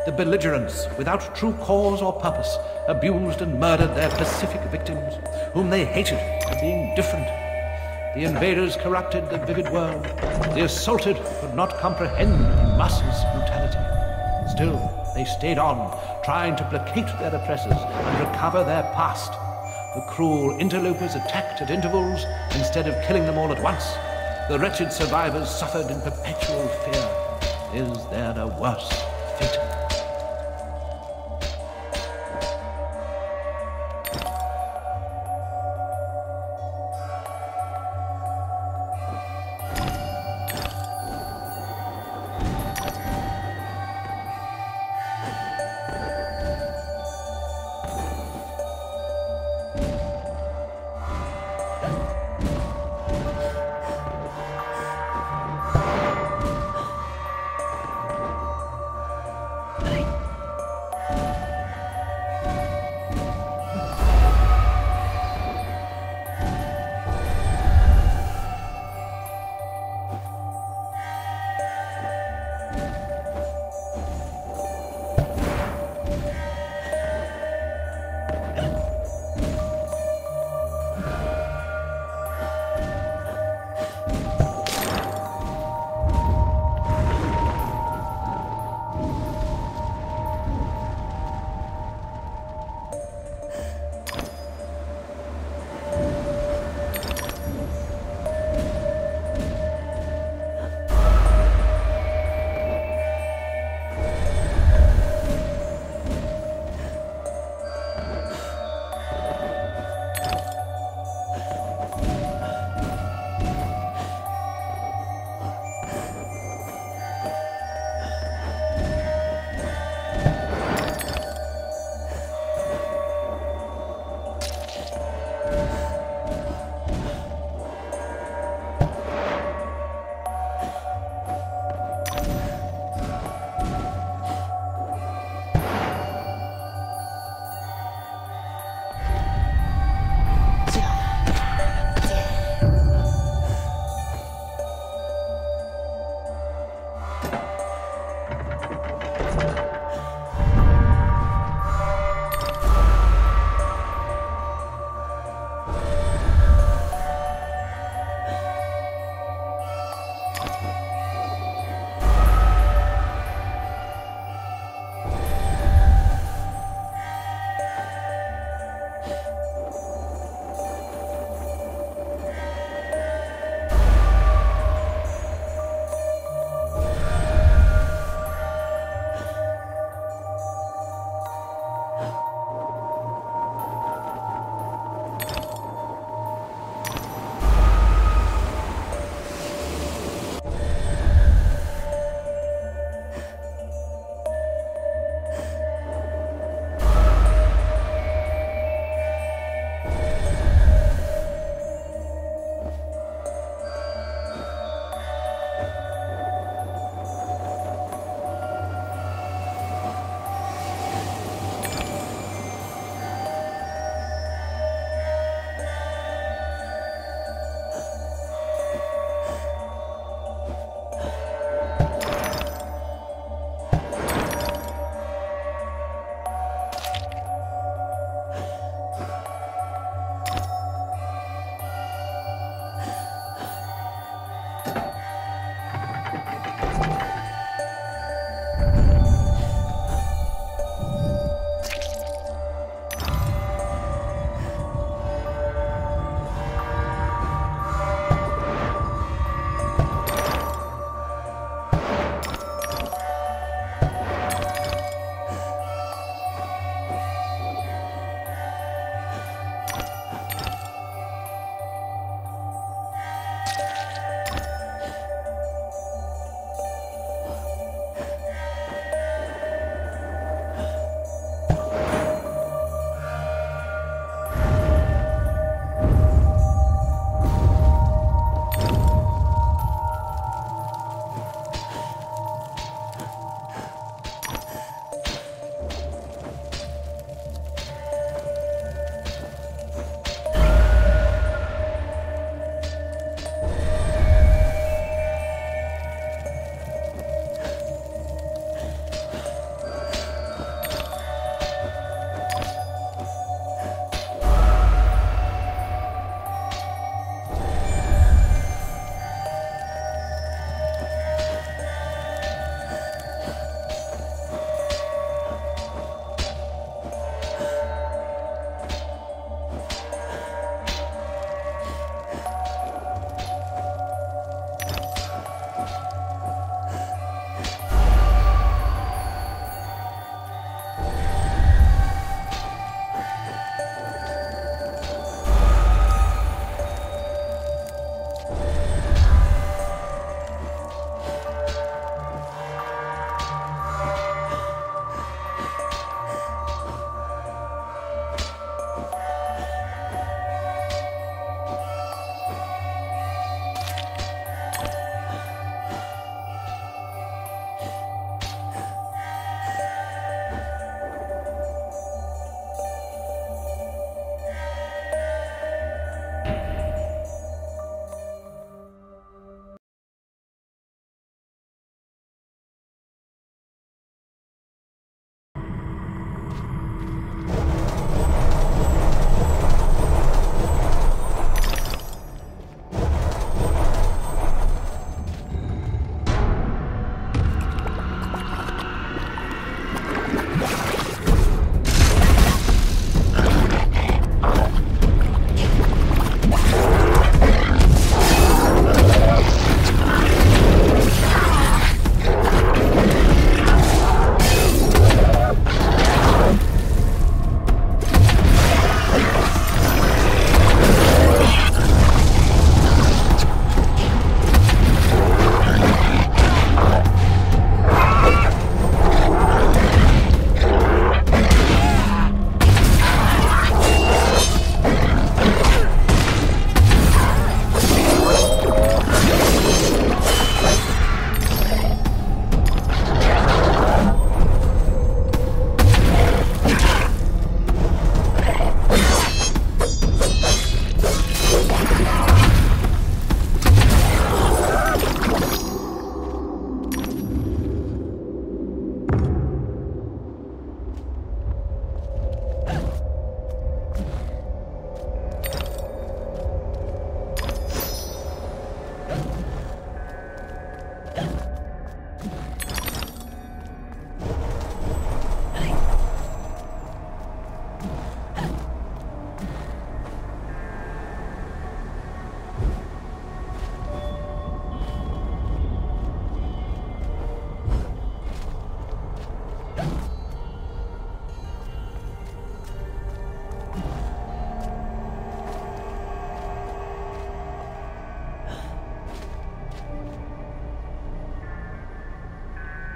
Speaker 8: The belligerents, without true cause or purpose, abused and murdered their pacific victims, whom they hated for being different. The invaders corrupted the vivid world. The assaulted could not comprehend in masses brutality. Still, they stayed on, trying to placate their oppressors and recover their past. The cruel interlopers attacked at intervals instead of killing them all at once. The wretched survivors suffered in perpetual fear. Is there a worse fate?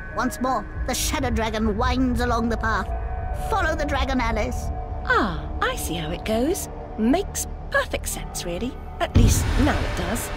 Speaker 10: Once more, the shadow dragon winds along the path. Follow the dragon, Alice.
Speaker 5: Ah, I see how it goes. Makes perfect sense, really. At least now it does.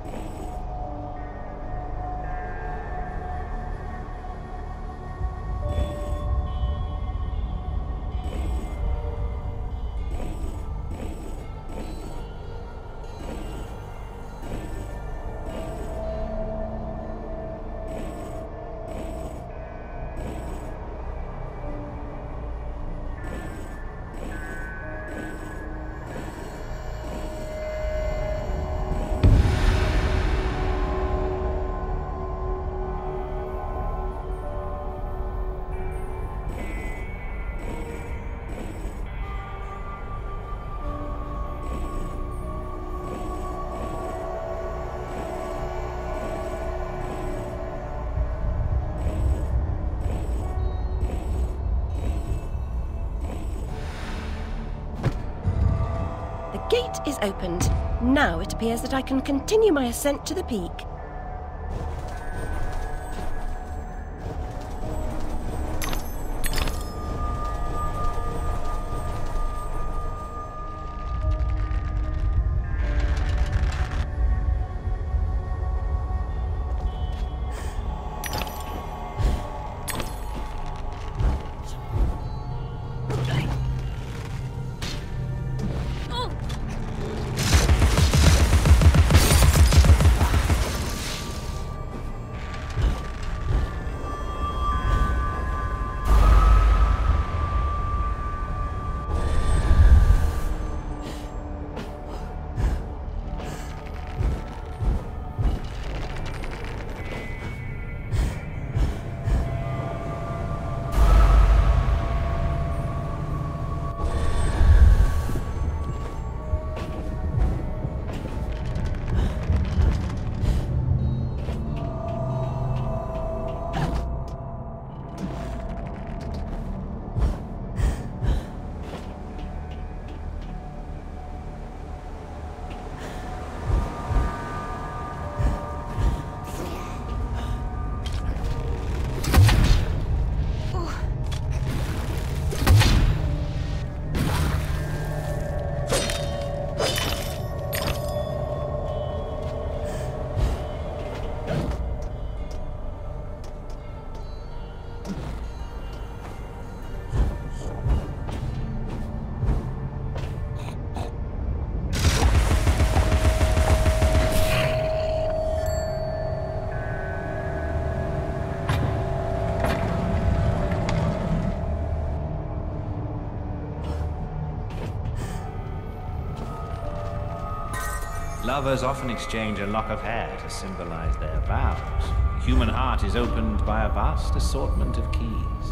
Speaker 5: The gate is opened. Now it appears that I can continue my ascent to the peak.
Speaker 8: Lovers often exchange a lock of hair to symbolize their vows. The human heart is opened by a vast assortment of keys.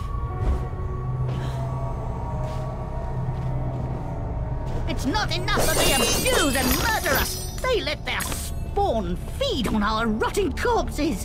Speaker 10: It's not enough that they abuse and murder us. They let their spawn feed on our rotting corpses.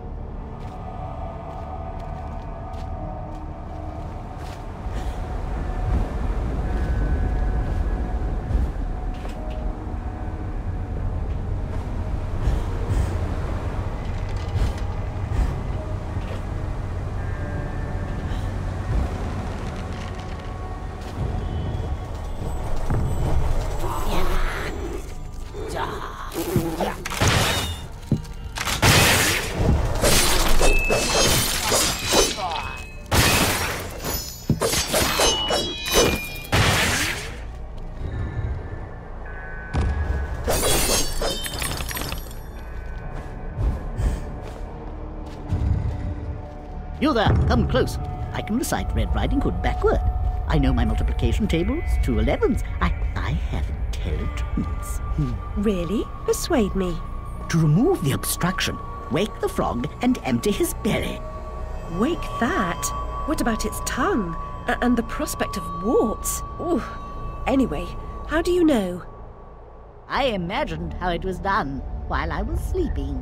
Speaker 10: You there, come close. I can recite Red Riding Hood backward. I know my multiplication tables, two elevens. I, I have intelligence. Hmm.
Speaker 5: Really? Persuade me.
Speaker 10: To remove the obstruction, wake the frog and empty his belly.
Speaker 5: Wake that? What about its tongue? A- and the prospect of warts? Ooh. Anyway, how do you know?
Speaker 10: I imagined how it was done while I was sleeping.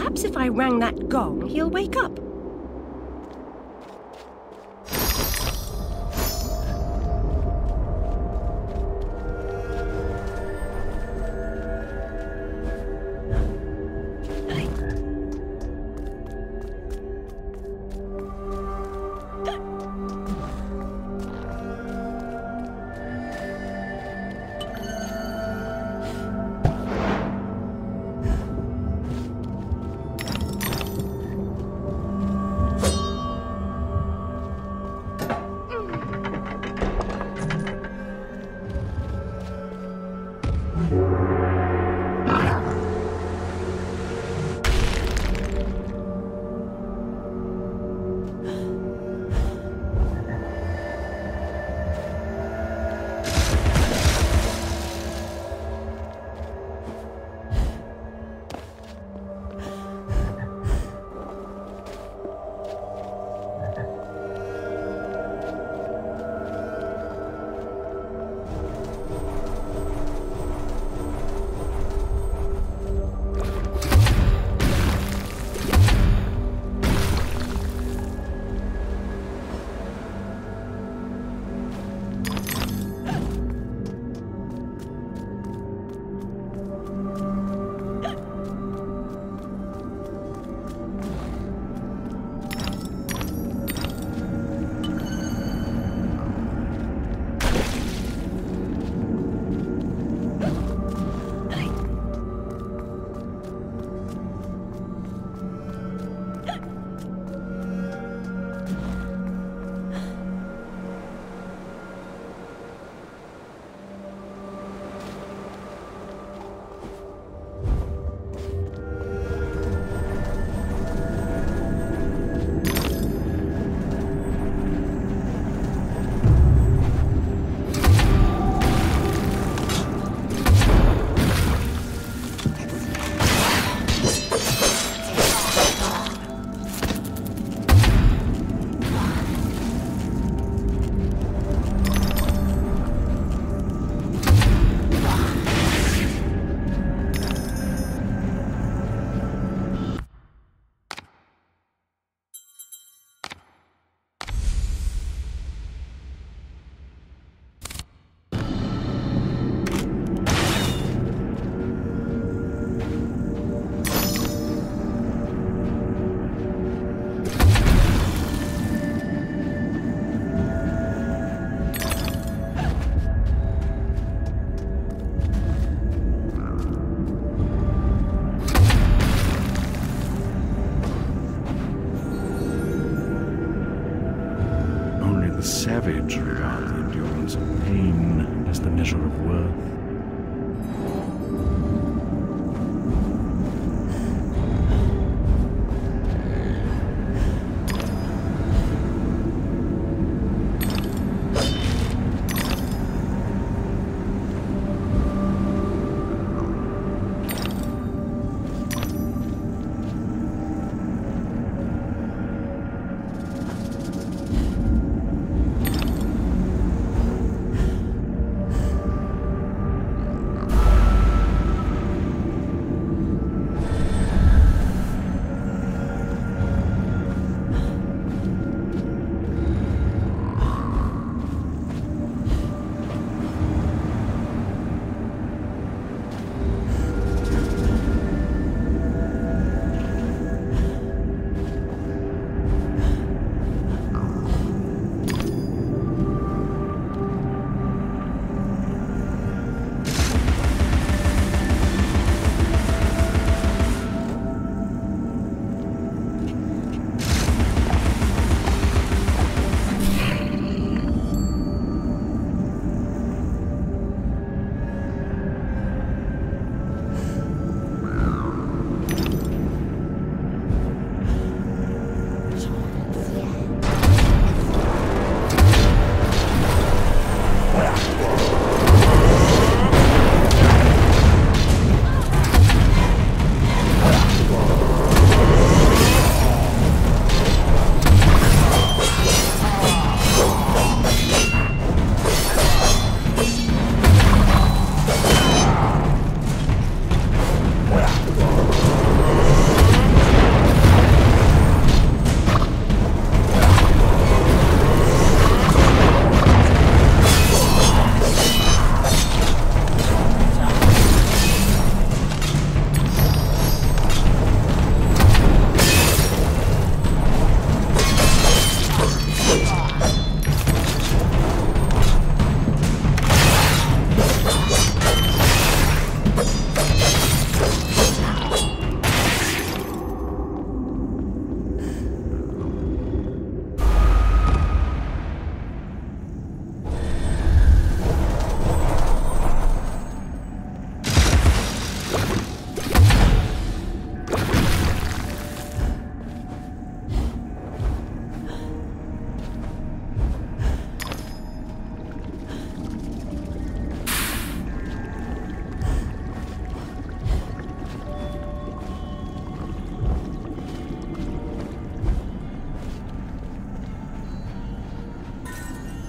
Speaker 5: Perhaps if I rang that gong, he'll wake up.
Speaker 7: Savage regard the endurance of pain as the measure of worth.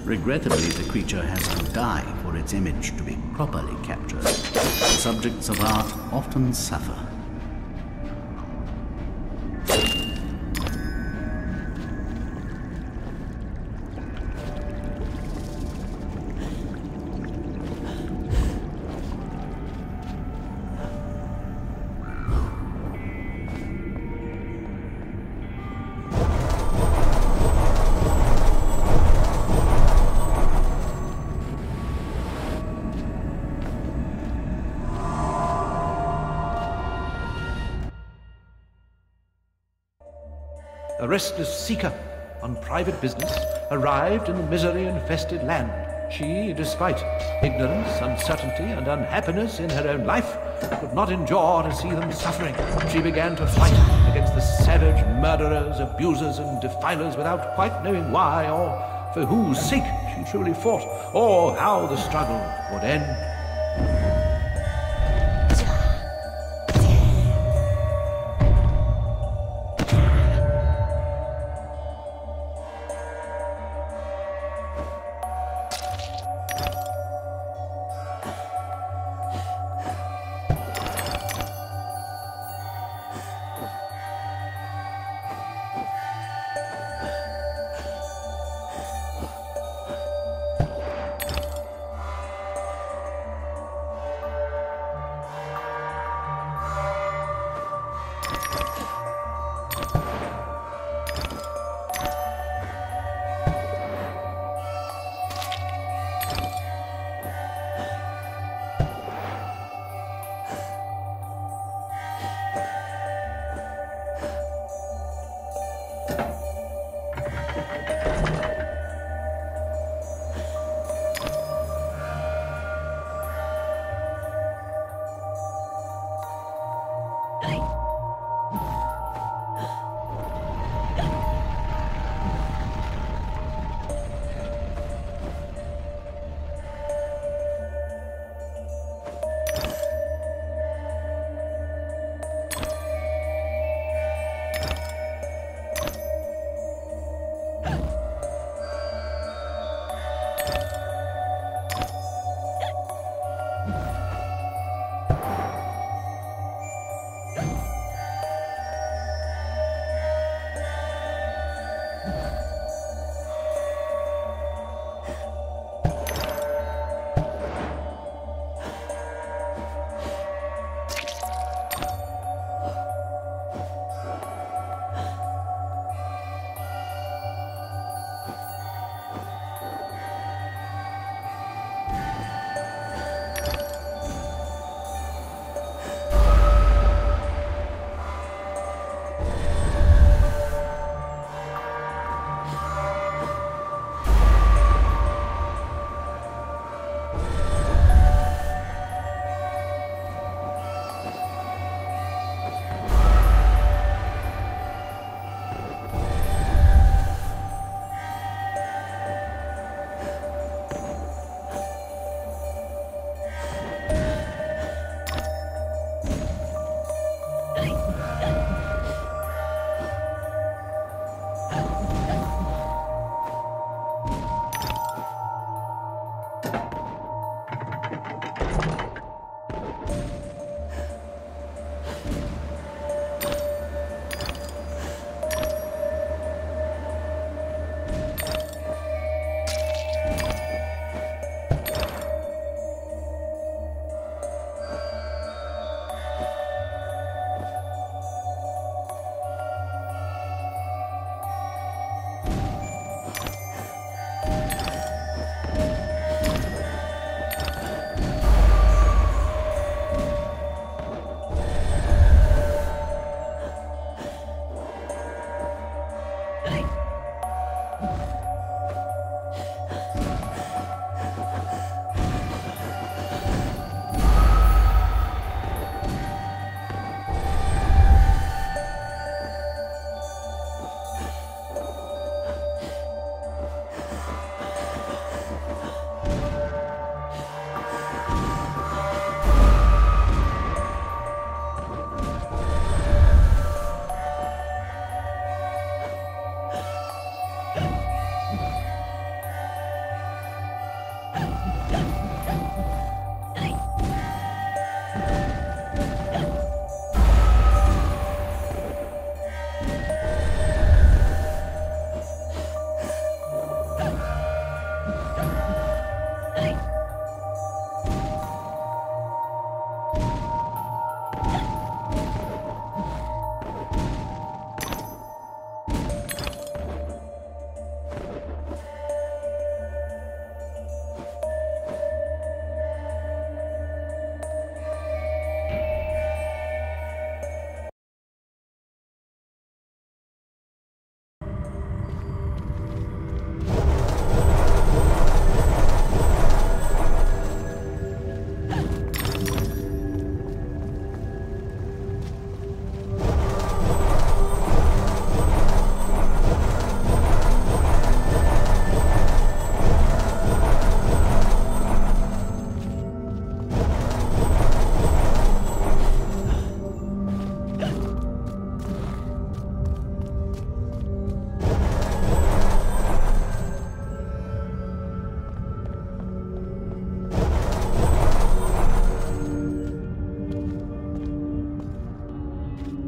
Speaker 7: Regrettably, the creature has to die for its image to be properly captured. Subjects of art often suffer.
Speaker 8: A restless seeker on private business arrived in the misery-infested land. She, despite ignorance, uncertainty, and unhappiness in her own life, could not endure to see them suffering. She began to fight against the savage murderers, abusers, and defilers without quite knowing why or for whose sake she truly fought, or how the struggle would end.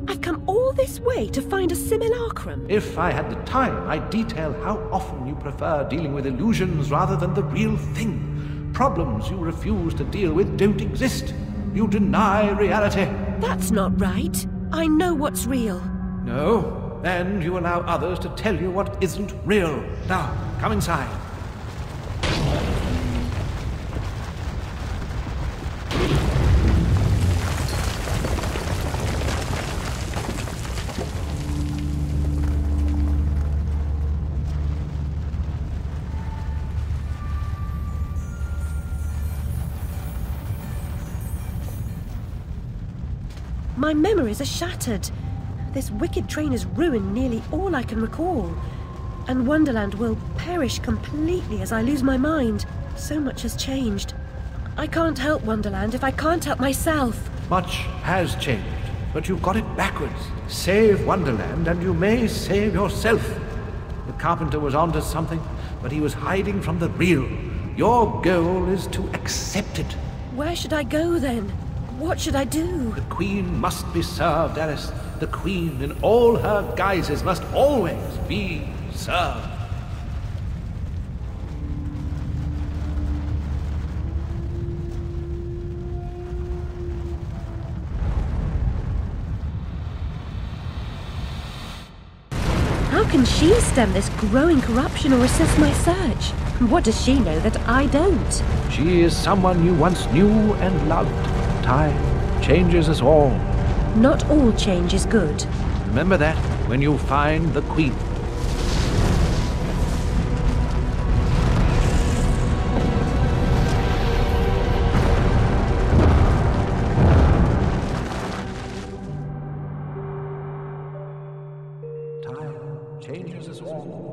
Speaker 5: I've come all this way to find a simulacrum.
Speaker 8: If I had the time, I'd detail how often you prefer dealing with illusions rather than the real thing. Problems you refuse to deal with don't exist. You deny reality.
Speaker 5: That's not right. I know what's real.
Speaker 8: No, and you allow others to tell you what isn't real. Now, come inside.
Speaker 5: My memories are shattered. This wicked train has ruined nearly all I can recall. And Wonderland will perish completely as I lose my mind. So much has changed. I can't help Wonderland if I can't help myself.
Speaker 8: Much has changed, but you've got it backwards. Save Wonderland and you may save yourself. The carpenter was onto something, but he was hiding from the real. Your goal is to accept it.
Speaker 5: Where should I go then? What should I do?
Speaker 8: The Queen must be served, Alice. The Queen, in all her guises, must always be served.
Speaker 5: How can she stem this growing corruption or assist my search? What does she know that I don't?
Speaker 8: She is someone you once knew and loved. Time changes us all.
Speaker 5: Not all change is good.
Speaker 8: Remember that when you find the Queen. Time changes us all.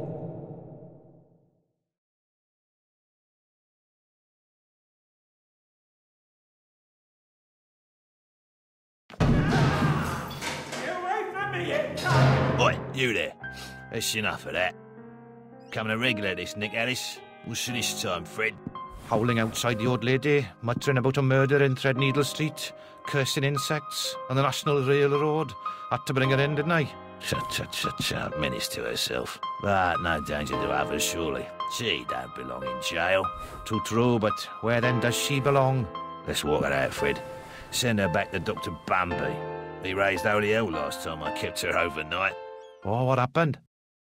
Speaker 14: Oi, you there. That's enough of that. Coming a regular this, Nick Alice. What's this time, Fred?
Speaker 8: Howling outside the old lady, muttering about a murder in Threadneedle Street, cursing insects on the National Railroad. Had to bring her in, didn't I?
Speaker 14: Chut, chut, chut, chut. Menace to herself. But no danger to others, surely. She don't belong in jail.
Speaker 8: Too true, but where then does she belong?
Speaker 14: Let's walk her out, Fred. Send her back to Doctor Bambi. He raised holy hell last time I kept her overnight.
Speaker 8: Oh, what happened?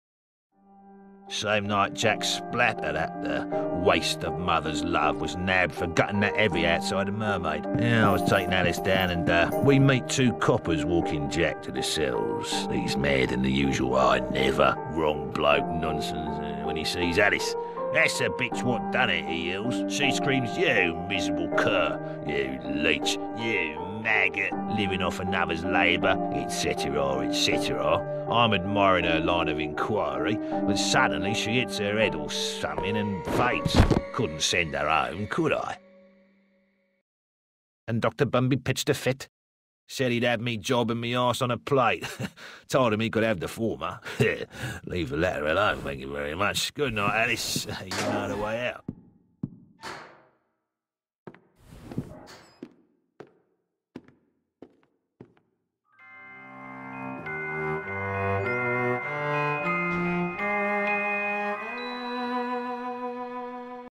Speaker 14: Same night Jack Splatter, that uh, waste of mother's love, was nabbed for gutting that heavy outside a mermaid. Yeah, I was taking Alice down and uh, we meet two coppers walking Jack to the cells. He's mad than the usual. I never. Wrong bloke nonsense uh, when he sees Alice. That's the bitch what done it, he yells. She screams, you miserable cur, you leech, you maggot, living off another's labour, et cetera, et cetera. I'm admiring her line of inquiry, but suddenly she hits her head or something and faints. Couldn't send her home, could I?
Speaker 8: And Doctor Bumby pitched a fit.
Speaker 14: Said he'd have me jobbing me arse on a plate. Told him he could have the former. Leave the latter alone, thank you very much. Good night, Alice. You know the way out.